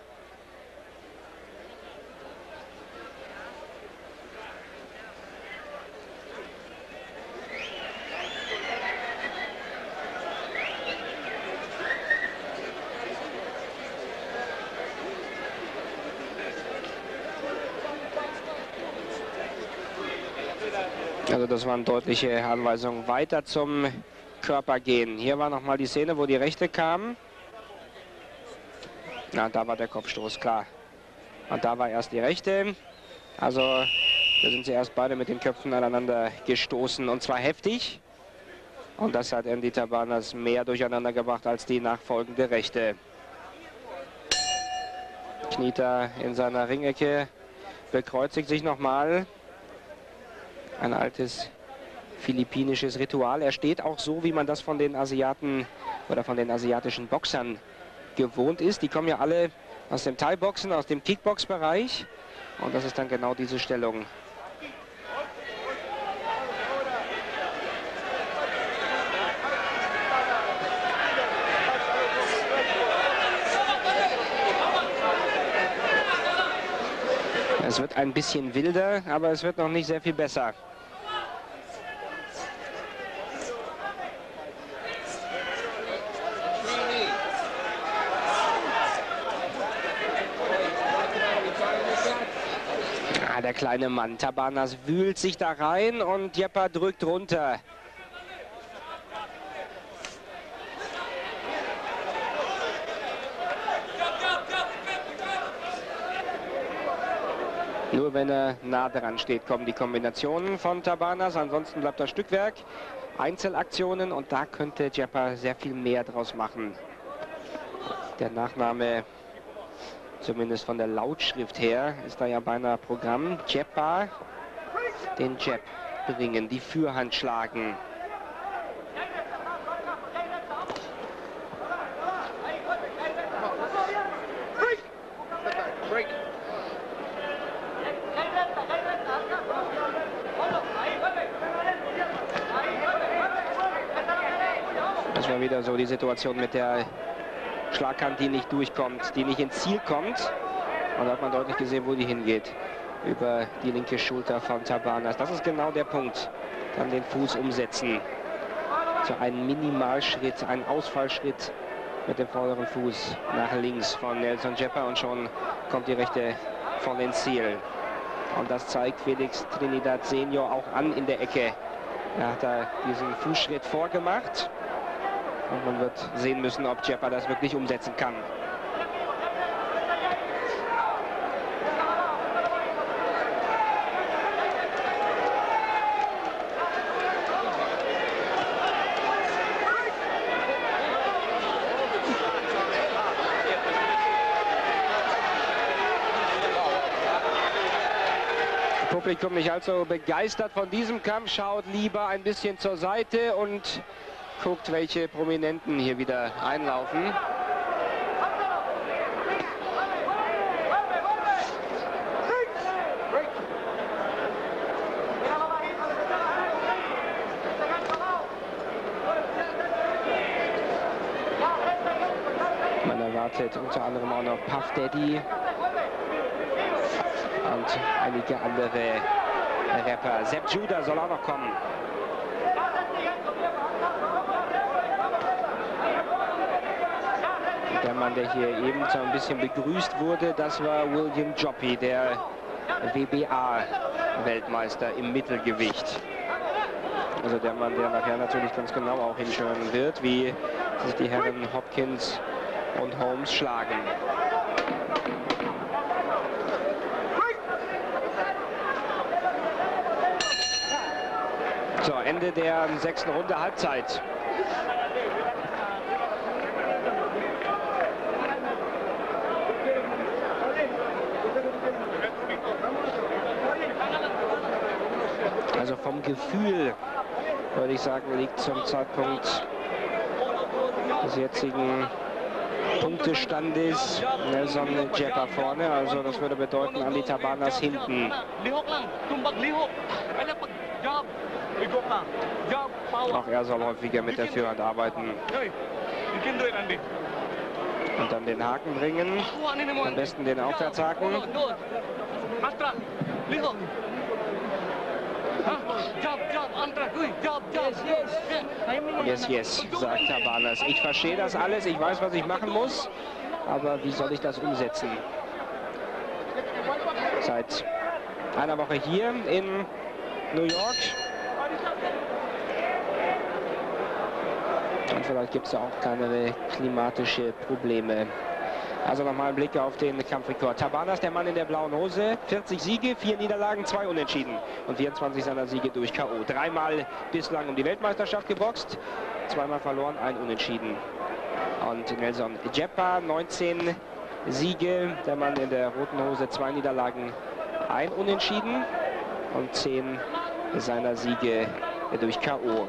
C: Also das waren deutliche Anweisungen. Weiter zum Körper gehen. Hier war nochmal die Szene, wo die Rechte kam. Na, da war der Kopfstoß, klar. Und da war erst die Rechte. Also da sind sie erst beide mit den Köpfen aneinander gestoßen, und zwar heftig. Und das hat Andy Tabanas mehr durcheinander gebracht als die nachfolgende Rechte. Kniet er in seiner Ringecke, bekreuzigt sich nochmal. Ein altes philippinisches Ritual. Er steht auch so, wie man das von den Asiaten oder von den asiatischen Boxern gewohnt ist. Die kommen ja alle aus dem Thai-Boxen, aus dem Kickbox-Bereich. Und das ist dann genau diese Stellung. Es wird ein bisschen wilder, aber es wird noch nicht sehr viel besser. Der kleine Mann, Tabanas, wühlt sich da rein und Jeppa drückt runter. Nur wenn er nah dran steht, kommen die Kombinationen von Tabanas. Ansonsten bleibt das Stückwerk, Einzelaktionen, und da könnte Jeppa sehr viel mehr draus machen. Der Nachname, zumindest von der Lautschrift her, ist da ja beinahe Programm. Jeppa, den Jab bringen, die Fürhand schlagen. Das war wieder so die Situation mit der Schlaghand, die nicht durchkommt, die nicht ins Ziel kommt. Und da hat man deutlich gesehen, wo die hingeht. Über die linke Schulter von Tabanas. Das ist genau der Punkt. Dann den Fuß umsetzen. So ein Minimalschritt, ein Ausfallschritt mit dem vorderen Fuß nach links von Nelson Jeppa, und schon kommt die rechte voll ins Ziel. Und das zeigt Felix Trinidad Senior auch an in der Ecke. Er hat da diesen Fußschritt vorgemacht. Und man wird sehen müssen, ob Jeppa das wirklich umsetzen kann. Das Publikum nicht allzu begeistert von diesem Kampf, schaut lieber ein bisschen zur Seite und guckt, welche Prominenten hier wieder einlaufen. Man erwartet unter anderem auch noch Puff Daddy und einige andere Rapper. Sepp Judah soll auch noch kommen. Der Mann, der hier eben so ein bisschen begrüßt wurde, das war William Joppy, der WBA-Weltmeister im Mittelgewicht. Also der Mann, der nachher natürlich ganz genau auch hinschauen wird, wie sich die Herren Hopkins und Holmes schlagen. So, Ende der 6. Runde, Halbzeit. Also vom Gefühl, würde ich sagen, liegt zum Zeitpunkt des jetzigen Punktestandes Nelson Jeppa vorne. Also das würde bedeuten, Andy Tabanas hinten. Auch er soll häufiger mit der Fürhand arbeiten. Und dann den Haken bringen. Am besten den Aufwärtshaken. Yes, yes, sagt Tabanas. Ich verstehe das alles, ich weiß, was ich machen muss, aber wie soll ich das umsetzen? Seit einer Woche hier in New York Und vielleicht gibt es ja auch kleinere klimatische Probleme. Also nochmal ein Blick auf den Kampfrekord. Tabanas, der Mann in der blauen Hose, 40 Siege, 4 Niederlagen, 2 Unentschieden und 24 seiner Siege durch K.O. 3-mal bislang um die Weltmeisterschaft geboxt, 2-mal verloren, 1 Unentschieden. Und Nelson Djepa, 19 Siege, der Mann in der roten Hose, 2 Niederlagen, 1 Unentschieden und 10 seiner Siege durch K.O.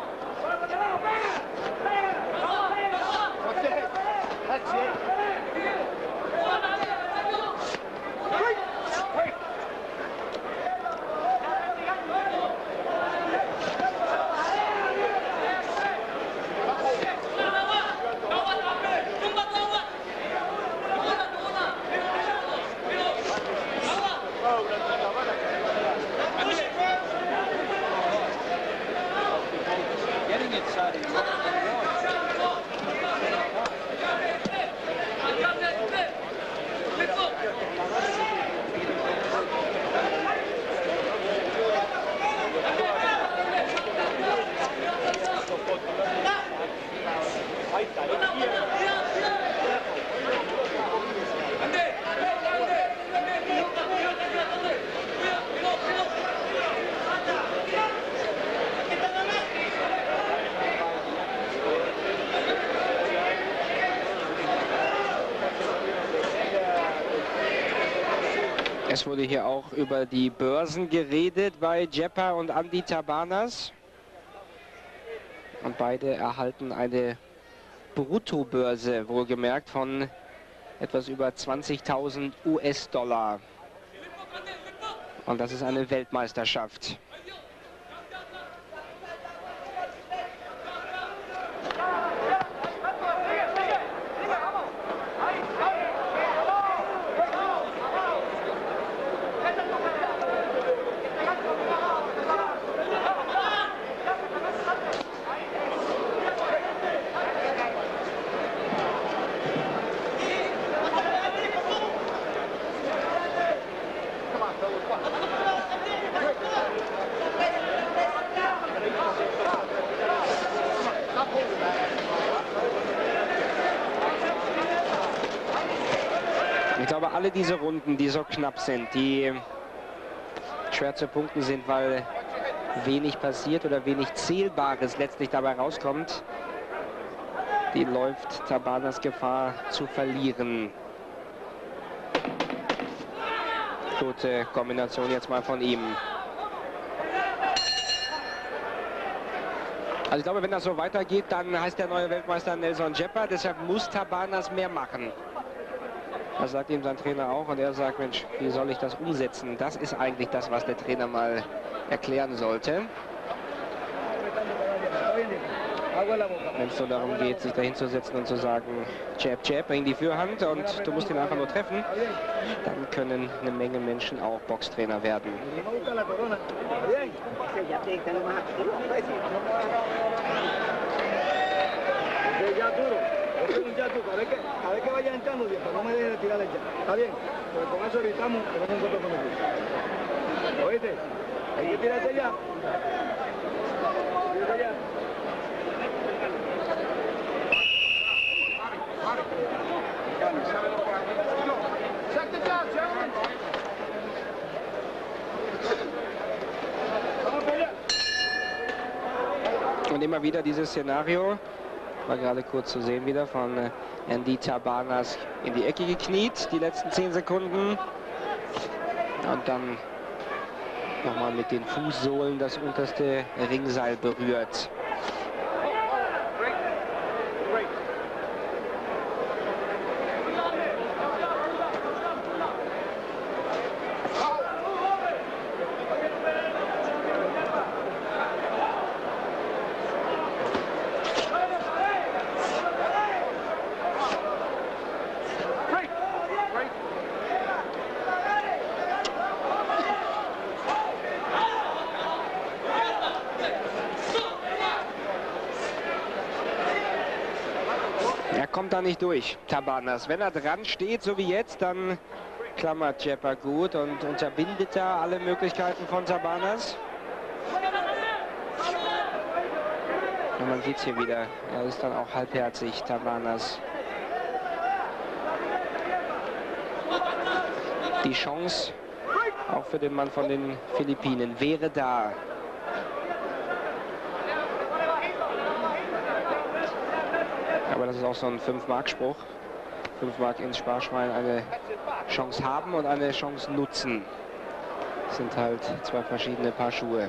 C: Es wurde hier auch über die Börsen geredet bei Djepa und Andy Tabanas. Und beide erhalten eine Bruttobörse, wohlgemerkt, von etwas über 20.000 US-Dollar. Und das ist eine Weltmeisterschaft. Ich glaube, alle diese Runden, die so knapp sind, die schwer zu punkten sind, weil wenig passiert oder wenig Zählbares letztlich dabei rauskommt, die läuft Tabanas Gefahr zu verlieren. Gute Kombination jetzt mal von ihm. Also ich glaube, wenn das so weitergeht, dann heißt der neue Weltmeister Nelson Djepa, deshalb muss Tabanas mehr machen. Das sagt ihm sein Trainer auch und er sagt, Mensch, wie soll ich das umsetzen? Das ist eigentlich das, was der Trainer mal erklären sollte. Wenn es so darum geht, sich dahin zu setzen und zu sagen, Jab, Jab, bring die Fürhand und du musst ihn einfach nur treffen, dann können eine Menge Menschen auch Boxtrainer werden.
D: A ver que vaya entrando, viejo, no me dejes tirarle ya. Está bien, pues con eso evitamos que no se encuentre con el. ¿Oíste? Hay que tirarte ya. Tírate ya.
C: Und immer wieder dieses Szenario, war gerade kurz zu sehen wieder, von Andy Tabanas in die Ecke gekniet, die letzten 10 Sekunden. Und dann nochmal mit den Fußsohlen das unterste Ringseil berührt. Kommt da nicht durch, Tabanas. Wenn er dran steht, so wie jetzt, dann klammert Djepa gut und unterbindet da alle Möglichkeiten von Tabanas. Und man sieht es hier wieder, er ist dann auch halbherzig, Tabanas. Die Chance, auch für den Mann von den Philippinen, wäre da. Aber das ist auch so ein 5-Mark-Spruch. 5 Mark ins Sparschwein, eine Chance haben und eine Chance nutzen. Das sind halt zwei verschiedene Paar Schuhe.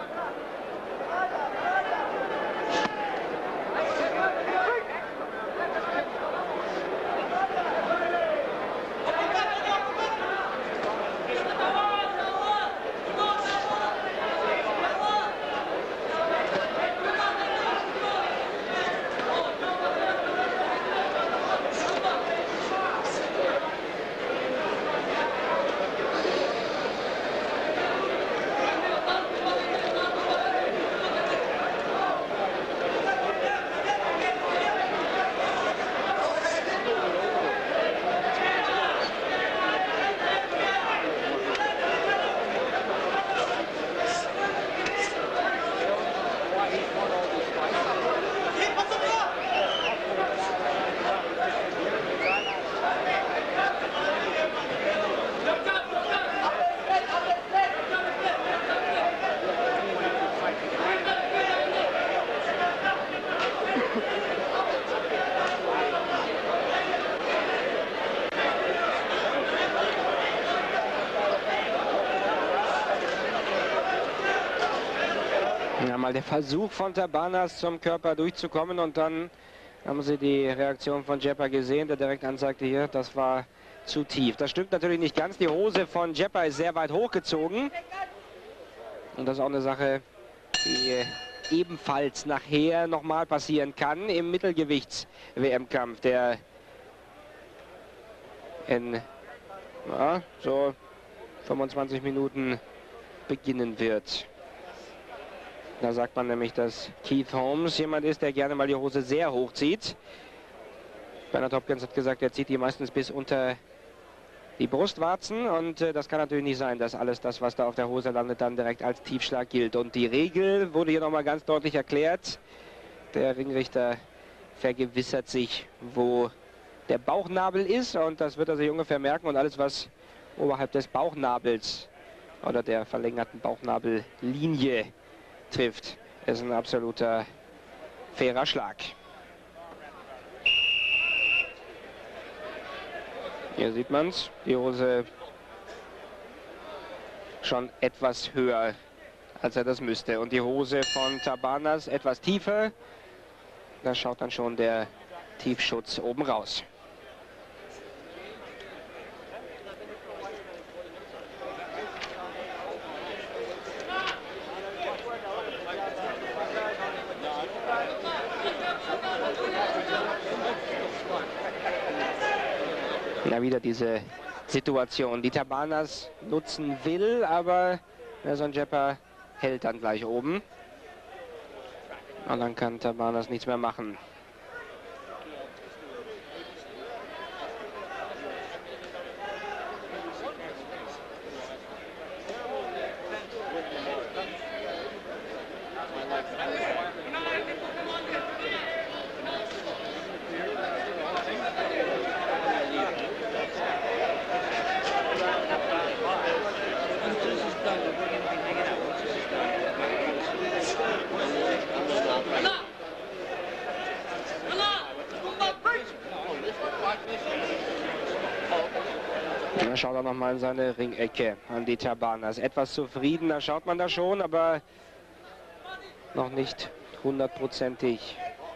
C: Ja, mal der Versuch von Tabanas zum Körper durchzukommen und dann haben Sie die Reaktion von Jeppa gesehen, der direkt ansagte hier, das war zu tief. Das stimmt natürlich nicht ganz, die Hose von Jeppa ist sehr weit hochgezogen und das ist auch eine Sache, die ebenfalls nachher nochmal passieren kann im Mittelgewichts-WM-Kampf, der in so 25 Minuten beginnen wird. Da sagt man nämlich, dass Keith Holmes jemand ist, der gerne mal die Hose sehr hoch zieht. Bernhard Hopkins hat gesagt, er zieht die meistens bis unter die Brustwarzen. Und das kann natürlich nicht sein, dass alles das, was da auf der Hose landet, dann direkt als Tiefschlag gilt. Und die Regel wurde hier nochmal ganz deutlich erklärt. Der Ringrichter vergewissert sich, wo der Bauchnabel ist. Und das wird er sich ungefähr merken. Und alles, was oberhalb des Bauchnabels oder der verlängerten Bauchnabellinie trifft, ist ein absoluter fairer Schlag. Hier sieht man es, die Hose schon etwas höher, als er das müsste. Und die Hose von Tabanas etwas tiefer. Da schaut dann schon der Tiefschutz oben raus. Ja, wieder diese Situation, die Tabanas nutzen will, aber Nelson Jeppa hält dann gleich oben. Und dann kann Tabanas nichts mehr machen. Da schaut er nochmal in seine Ringecke an die Tabanas. Etwas zufriedener schaut man da schon, aber noch nicht hundertprozentig.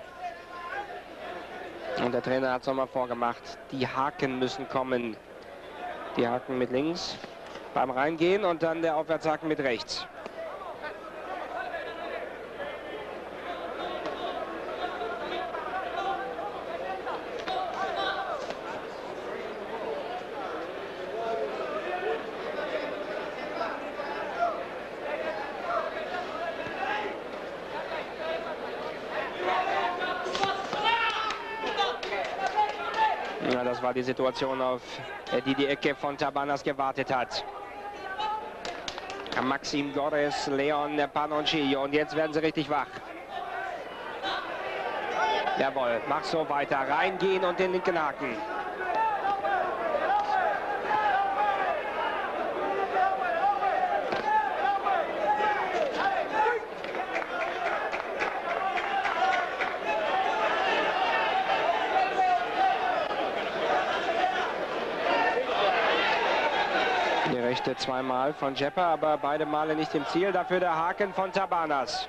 C: Und der Trainer hat es nochmal vorgemacht. Die Haken müssen kommen. Die Haken mit links beim Reingehen und dann der Aufwärtshaken mit rechts. Ja, das war die Situation, auf die die Ecke von Tabanas gewartet hat. Maxim Gorres, Leon Panoncillo. Und jetzt werden sie richtig wach. Jawohl, mach so weiter. Reingehen und den linken Haken. Die rechte zweimal von Jeppa, aber beide Male nicht im Ziel. Dafür der Haken von Tabanas.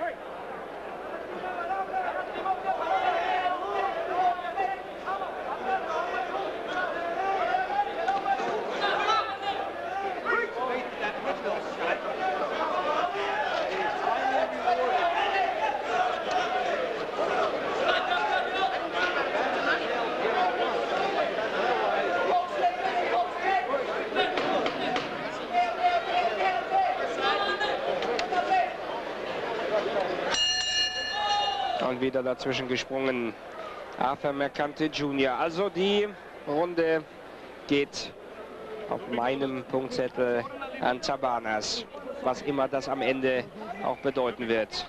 C: Und wieder dazwischen gesprungen Arthur Mercante Jr. Also die Runde geht auf meinem Punktzettel an Tabanas, was immer das am Ende auch bedeuten wird.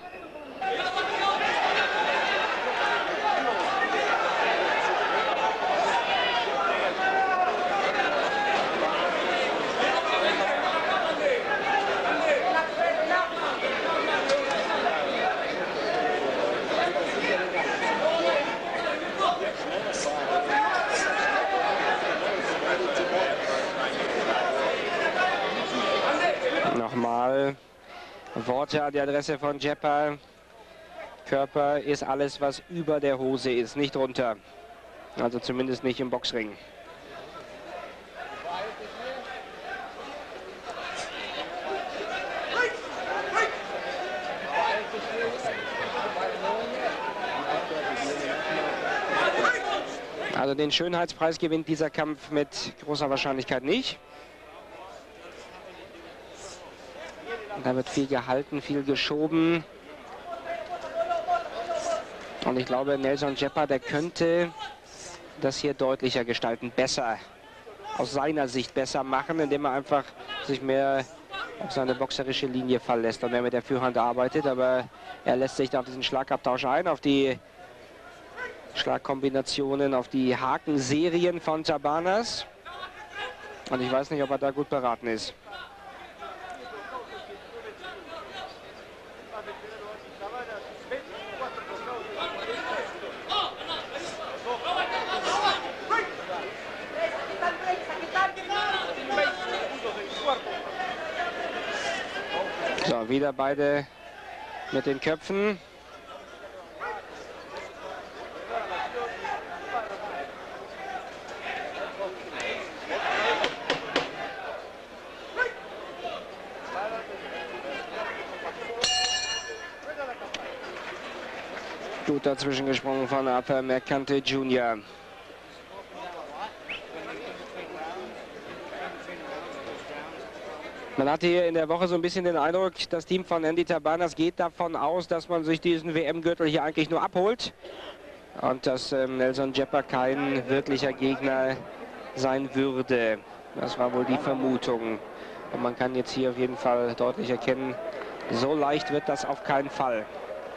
C: Nochmal Worte an die Adresse von Jeppa. Körper ist alles, was über der Hose ist, nicht runter. Also zumindest nicht im Boxring. Also den Schönheitspreis gewinnt dieser Kampf mit großer Wahrscheinlichkeit nicht. Da wird viel gehalten, viel geschoben. Und ich glaube, Nelson Jeppa, der könnte das hier deutlicher gestalten, besser, aus seiner Sicht besser machen, indem er einfach sich mehr auf seine boxerische Linie verlässt und mehr mit der Führhand arbeitet. Aber er lässt sich da auf diesen Schlagabtausch ein, auf die Schlagkombinationen, auf die Hakenserien von Tabanas. Und ich weiß nicht, ob er da gut beraten ist. So, wieder beide mit den Köpfen. Gut dazwischen gesprungen von Arthur Mercante Jr. Man hatte hier in der Woche so ein bisschen den Eindruck, das Team von Andy Tabanas geht davon aus, dass man sich diesen WM-Gürtel hier eigentlich nur abholt. Und dass Nelson Jeppa kein wirklicher Gegner sein würde. Das war wohl die Vermutung. Und man kann jetzt hier auf jeden Fall deutlich erkennen, so leicht wird das auf keinen Fall.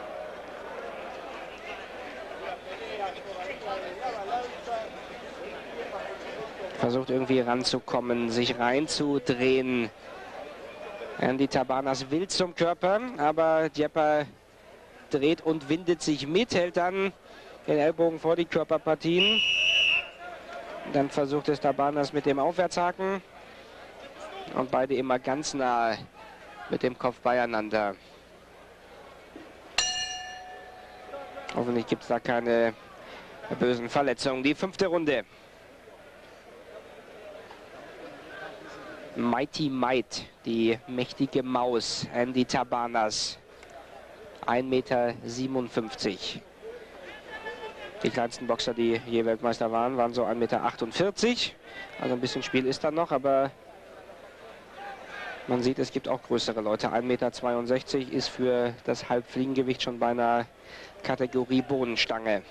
C: Versucht irgendwie ranzukommen, sich reinzudrehen. Andy Tabanas will zum Körper, aber Jeppa dreht und windet sich mit, hält dann den Ellbogen vor die Körperpartien. Dann versucht es Tabanas mit dem Aufwärtshaken. Und beide immer ganz nah mit dem Kopf beieinander. Hoffentlich gibt es da keine bösen Verletzungen. Die 5. Runde. Mighty Might, die mächtige Maus, Andy Tabanas, 1,57 Meter. Die kleinsten Boxer, die je Weltmeister waren so 1,48 Meter. Also ein bisschen Spiel ist da noch, aber man sieht, es gibt auch größere Leute. 1,62 Meter ist für das Halbfliegengewicht schon beinahe Kategorie Bohnenstange.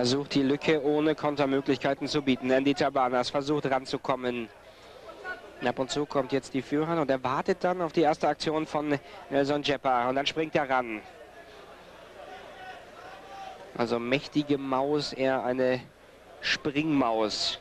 C: Er sucht die Lücke, ohne Kontermöglichkeiten zu bieten. Andy Tabanas versucht ranzukommen. Ab und zu kommt jetzt die Führer und er wartet dann auf die erste Aktion von Nelson Djepa. Und dann springt er ran. Also mächtige Maus, eher eine Springmaus.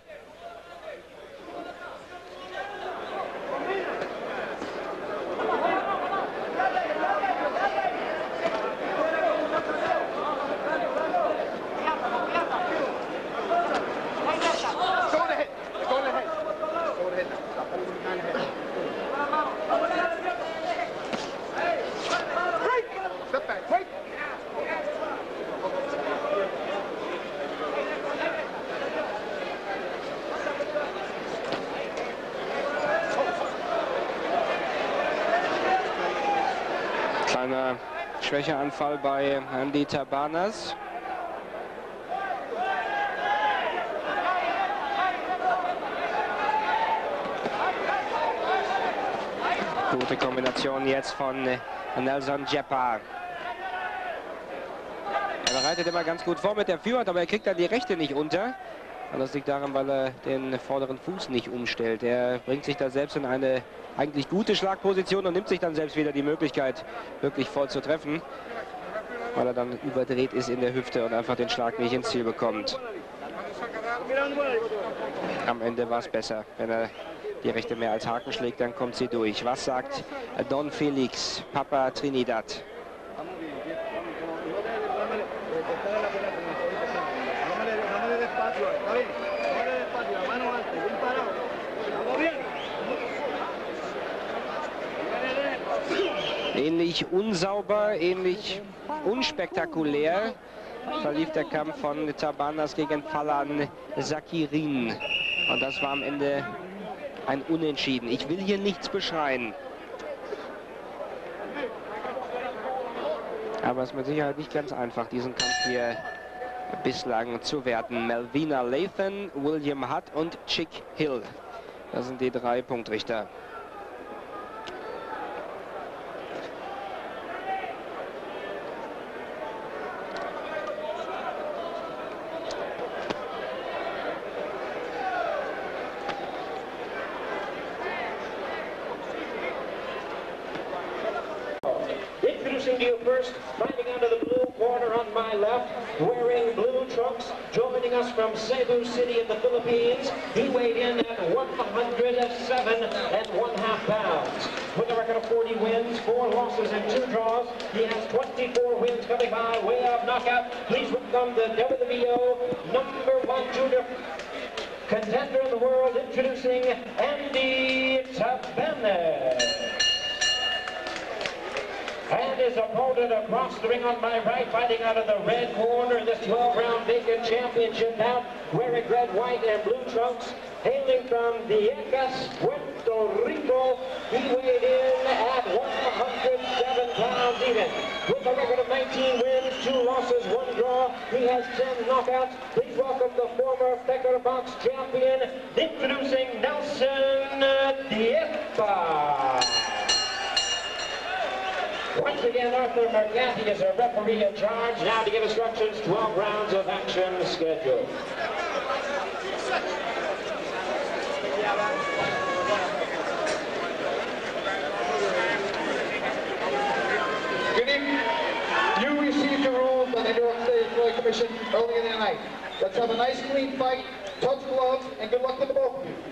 C: Kleiner Schwächeanfall bei Andy Tabanas. Gute Kombination jetzt von Nelson Djepa. Er bereitet immer ganz gut vor mit der Führhand, aber er kriegt dann die rechte nicht unter. Und das liegt daran, weil er den vorderen Fuß nicht umstellt. Er bringt sich da selbst in eine eigentlich gute Schlagposition und nimmt sich dann selbst wieder die Möglichkeit, wirklich voll zu treffen, weil er dann überdreht ist in der Hüfte und einfach den Schlag nicht ins Ziel bekommt. Am Ende war es besser. Wenn er die rechte mehr als Haken schlägt, dann kommt sie durch. Was sagt Don Felix, Papa Trinidad? Ähnlich unsauber, ähnlich unspektakulär verlief der Kampf von Tabanas gegen Falan Sakirin. Und das war am Ende ein Unentschieden. Ich will hier nichts beschreien. Aber es ist mit Sicherheit nicht ganz einfach, diesen Kampf hier bislang zu werten. Melvina Lathan, William Hutt und Chick Hill. Das sind die 3 Punktrichter.
A: Introducing to you first, fighting out of the blue corner on my left, wearing blue trunks, joining us from Cebu City in the Philippines. He weighed in at 107.5 pounds. With a record of 40 wins, 4 losses, and 2 draws, he has 24 wins coming by way of knockout. Please welcome the WBO #1 junior contender in the world, introducing Andy Tabanas. And his opponent across the ring on my right, fighting out of the red corner in this 12-round vacant championship bout, wearing red, white, and blue trunks, hailing from Vieques, Puerto Rico. He weighed in at 107 pounds even. With a record of 19 wins, 2 losses, 1 draw, he has 10 knockouts. Please welcome the former Fecker Box champion, introducing Nelson Djepa. Once again, Arthur McGathy is our referee in charge. Now to give instructions, 12 rounds of action scheduled.
B: Good evening. You received the rules on the New York State Flyweight Commission earlier in the night. Let's have a nice clean fight, touch gloves, and good luck to the both of you.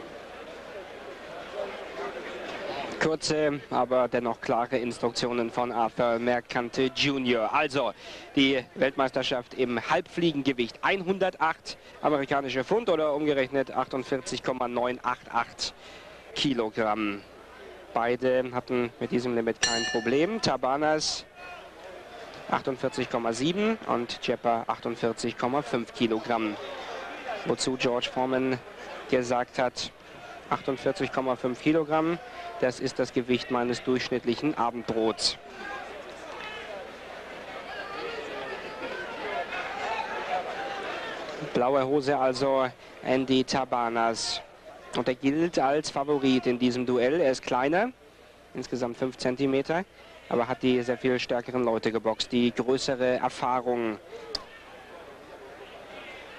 C: Kurze, aber dennoch klare Instruktionen von Arthur Mercante Jr. Also die Weltmeisterschaft im Halbfliegengewicht. 108 amerikanische Pfund oder umgerechnet 48,988 Kilogramm. Beide hatten mit diesem Limit kein Problem. Tabanas 48,7 und Djepa 48,5 Kilogramm. Wozu George Foreman gesagt hat, 48,5 Kilogramm, das ist das Gewicht meines durchschnittlichen Abendbrots. Blaue Hose also Andy Tabanas. Und er gilt als Favorit in diesem Duell. Er ist kleiner, insgesamt 5 cm, aber hat die sehr viel stärkeren Leute geboxt, die größere Erfahrung.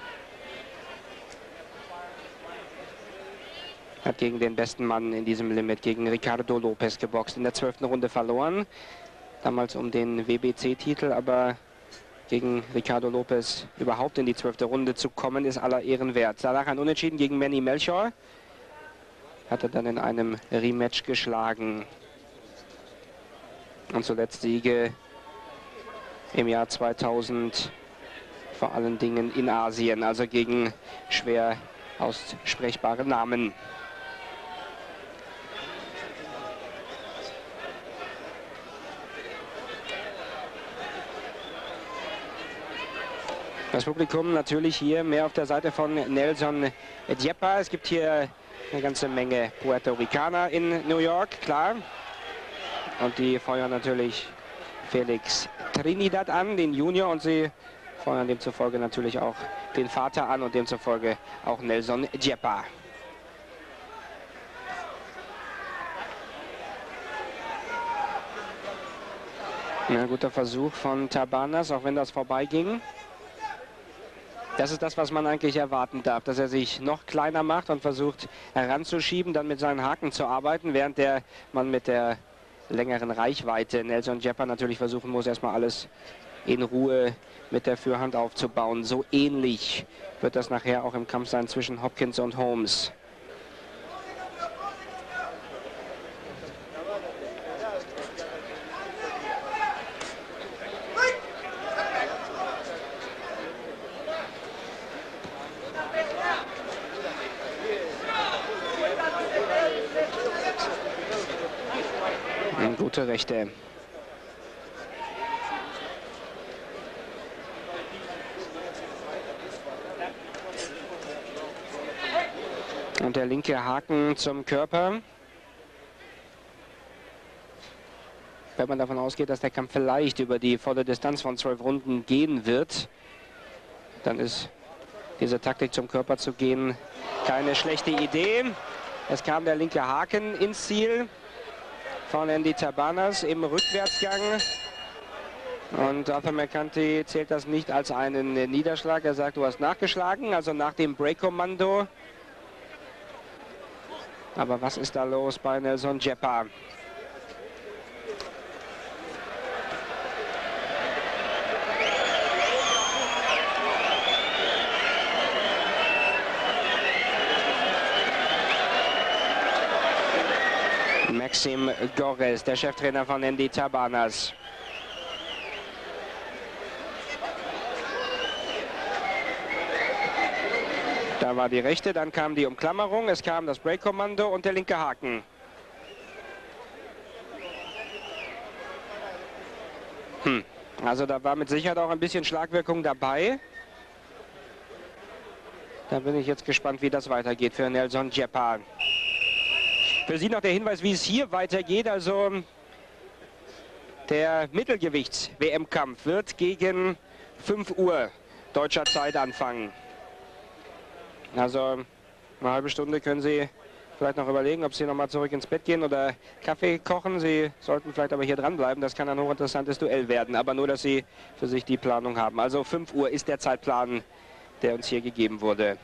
C: Hat gegen den besten Mann in diesem Limit, gegen Ricardo Lopez geboxt. In der 12. Runde verloren. Damals um den WBC-Titel, aber gegen Ricardo Lopez überhaupt in die 12. Runde zu kommen, ist aller Ehren wert. Danach ein Unentschieden gegen Manny Melchior. Hat er dann in einem Rematch geschlagen. Und zuletzt Siege im Jahr 2000, vor allen Dingen in Asien, also gegen schwer aussprechbare Namen. Das Publikum natürlich hier mehr auf der Seite von Nelson Diepa. Es gibt hier eine ganze Menge Puerto Ricaner in New York, klar. Und die feuern natürlich Felix Trinidad an, den Junior, und sie feuern demzufolge natürlich auch den Vater an und demzufolge auch Nelson Diepa. Ein guter Versuch von Tabanas, auch wenn das vorbeiging. Das ist das, was man eigentlich erwarten darf, dass er sich noch kleiner macht und versucht heranzuschieben, dann mit seinen Haken zu arbeiten, während der Mann mit der längeren Reichweite, Nelson Diepa, natürlich versuchen muss, erstmal alles in Ruhe mit der Fürhand aufzubauen. So ähnlich wird das nachher auch im Kampf sein zwischen Hopkins und Holmes. Gute Rechte. Und der linke Haken zum Körper. Wenn man davon ausgeht, dass der Kampf vielleicht über die volle Distanz von 12 Runden gehen wird, dann ist diese Taktik zum Körper zu gehen keine schlechte Idee. Es kam der linke Haken ins Ziel von Andy Tabanas im Rückwärtsgang. Und Arthur Mercanti zählt das nicht als einen Niederschlag. Er sagt, du hast nachgeschlagen, also nach dem Break-Kommando. Aber was ist da los bei Nelson Diepa? Maxim Gorez, der Cheftrainer von Andy Tabanas. Da war die rechte, dann kam die Umklammerung, es kam das Break-Kommando und der linke Haken. Also da war mit Sicherheit auch ein bisschen Schlagwirkung dabei. Da bin ich jetzt gespannt, wie das weitergeht für Nelson Diepa. Für Sie noch der Hinweis, wie es hier weitergeht. Also der Mittelgewichts-WM-Kampf wird gegen 5 Uhr deutscher Zeit anfangen. Also eine halbe Stunde können Sie vielleicht noch überlegen, ob Sie noch mal zurück ins Bett gehen oder Kaffee kochen. Sie sollten vielleicht aber hier dranbleiben. Das kann ein hochinteressantes Duell werden. Aber nur, dass Sie für sich die Planung haben. Also 5 Uhr ist der Zeitplan, der uns hier gegeben wurde.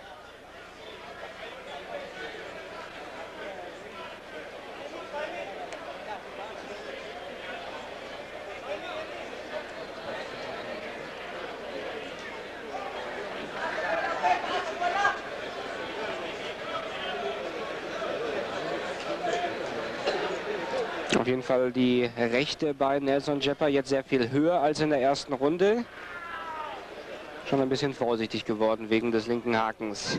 C: Auf jeden Fall die Rechte bei Nelson Diepa jetzt sehr viel höher als in der ersten Runde. Schon ein bisschen vorsichtig geworden wegen des linken Hakens.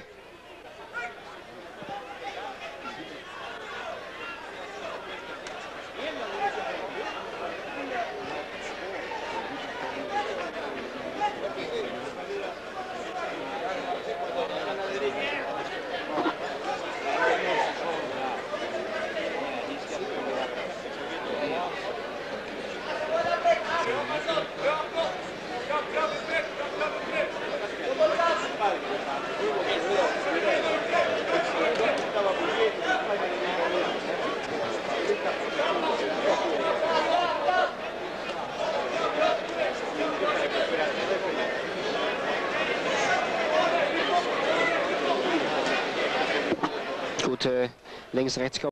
C: und links-rechts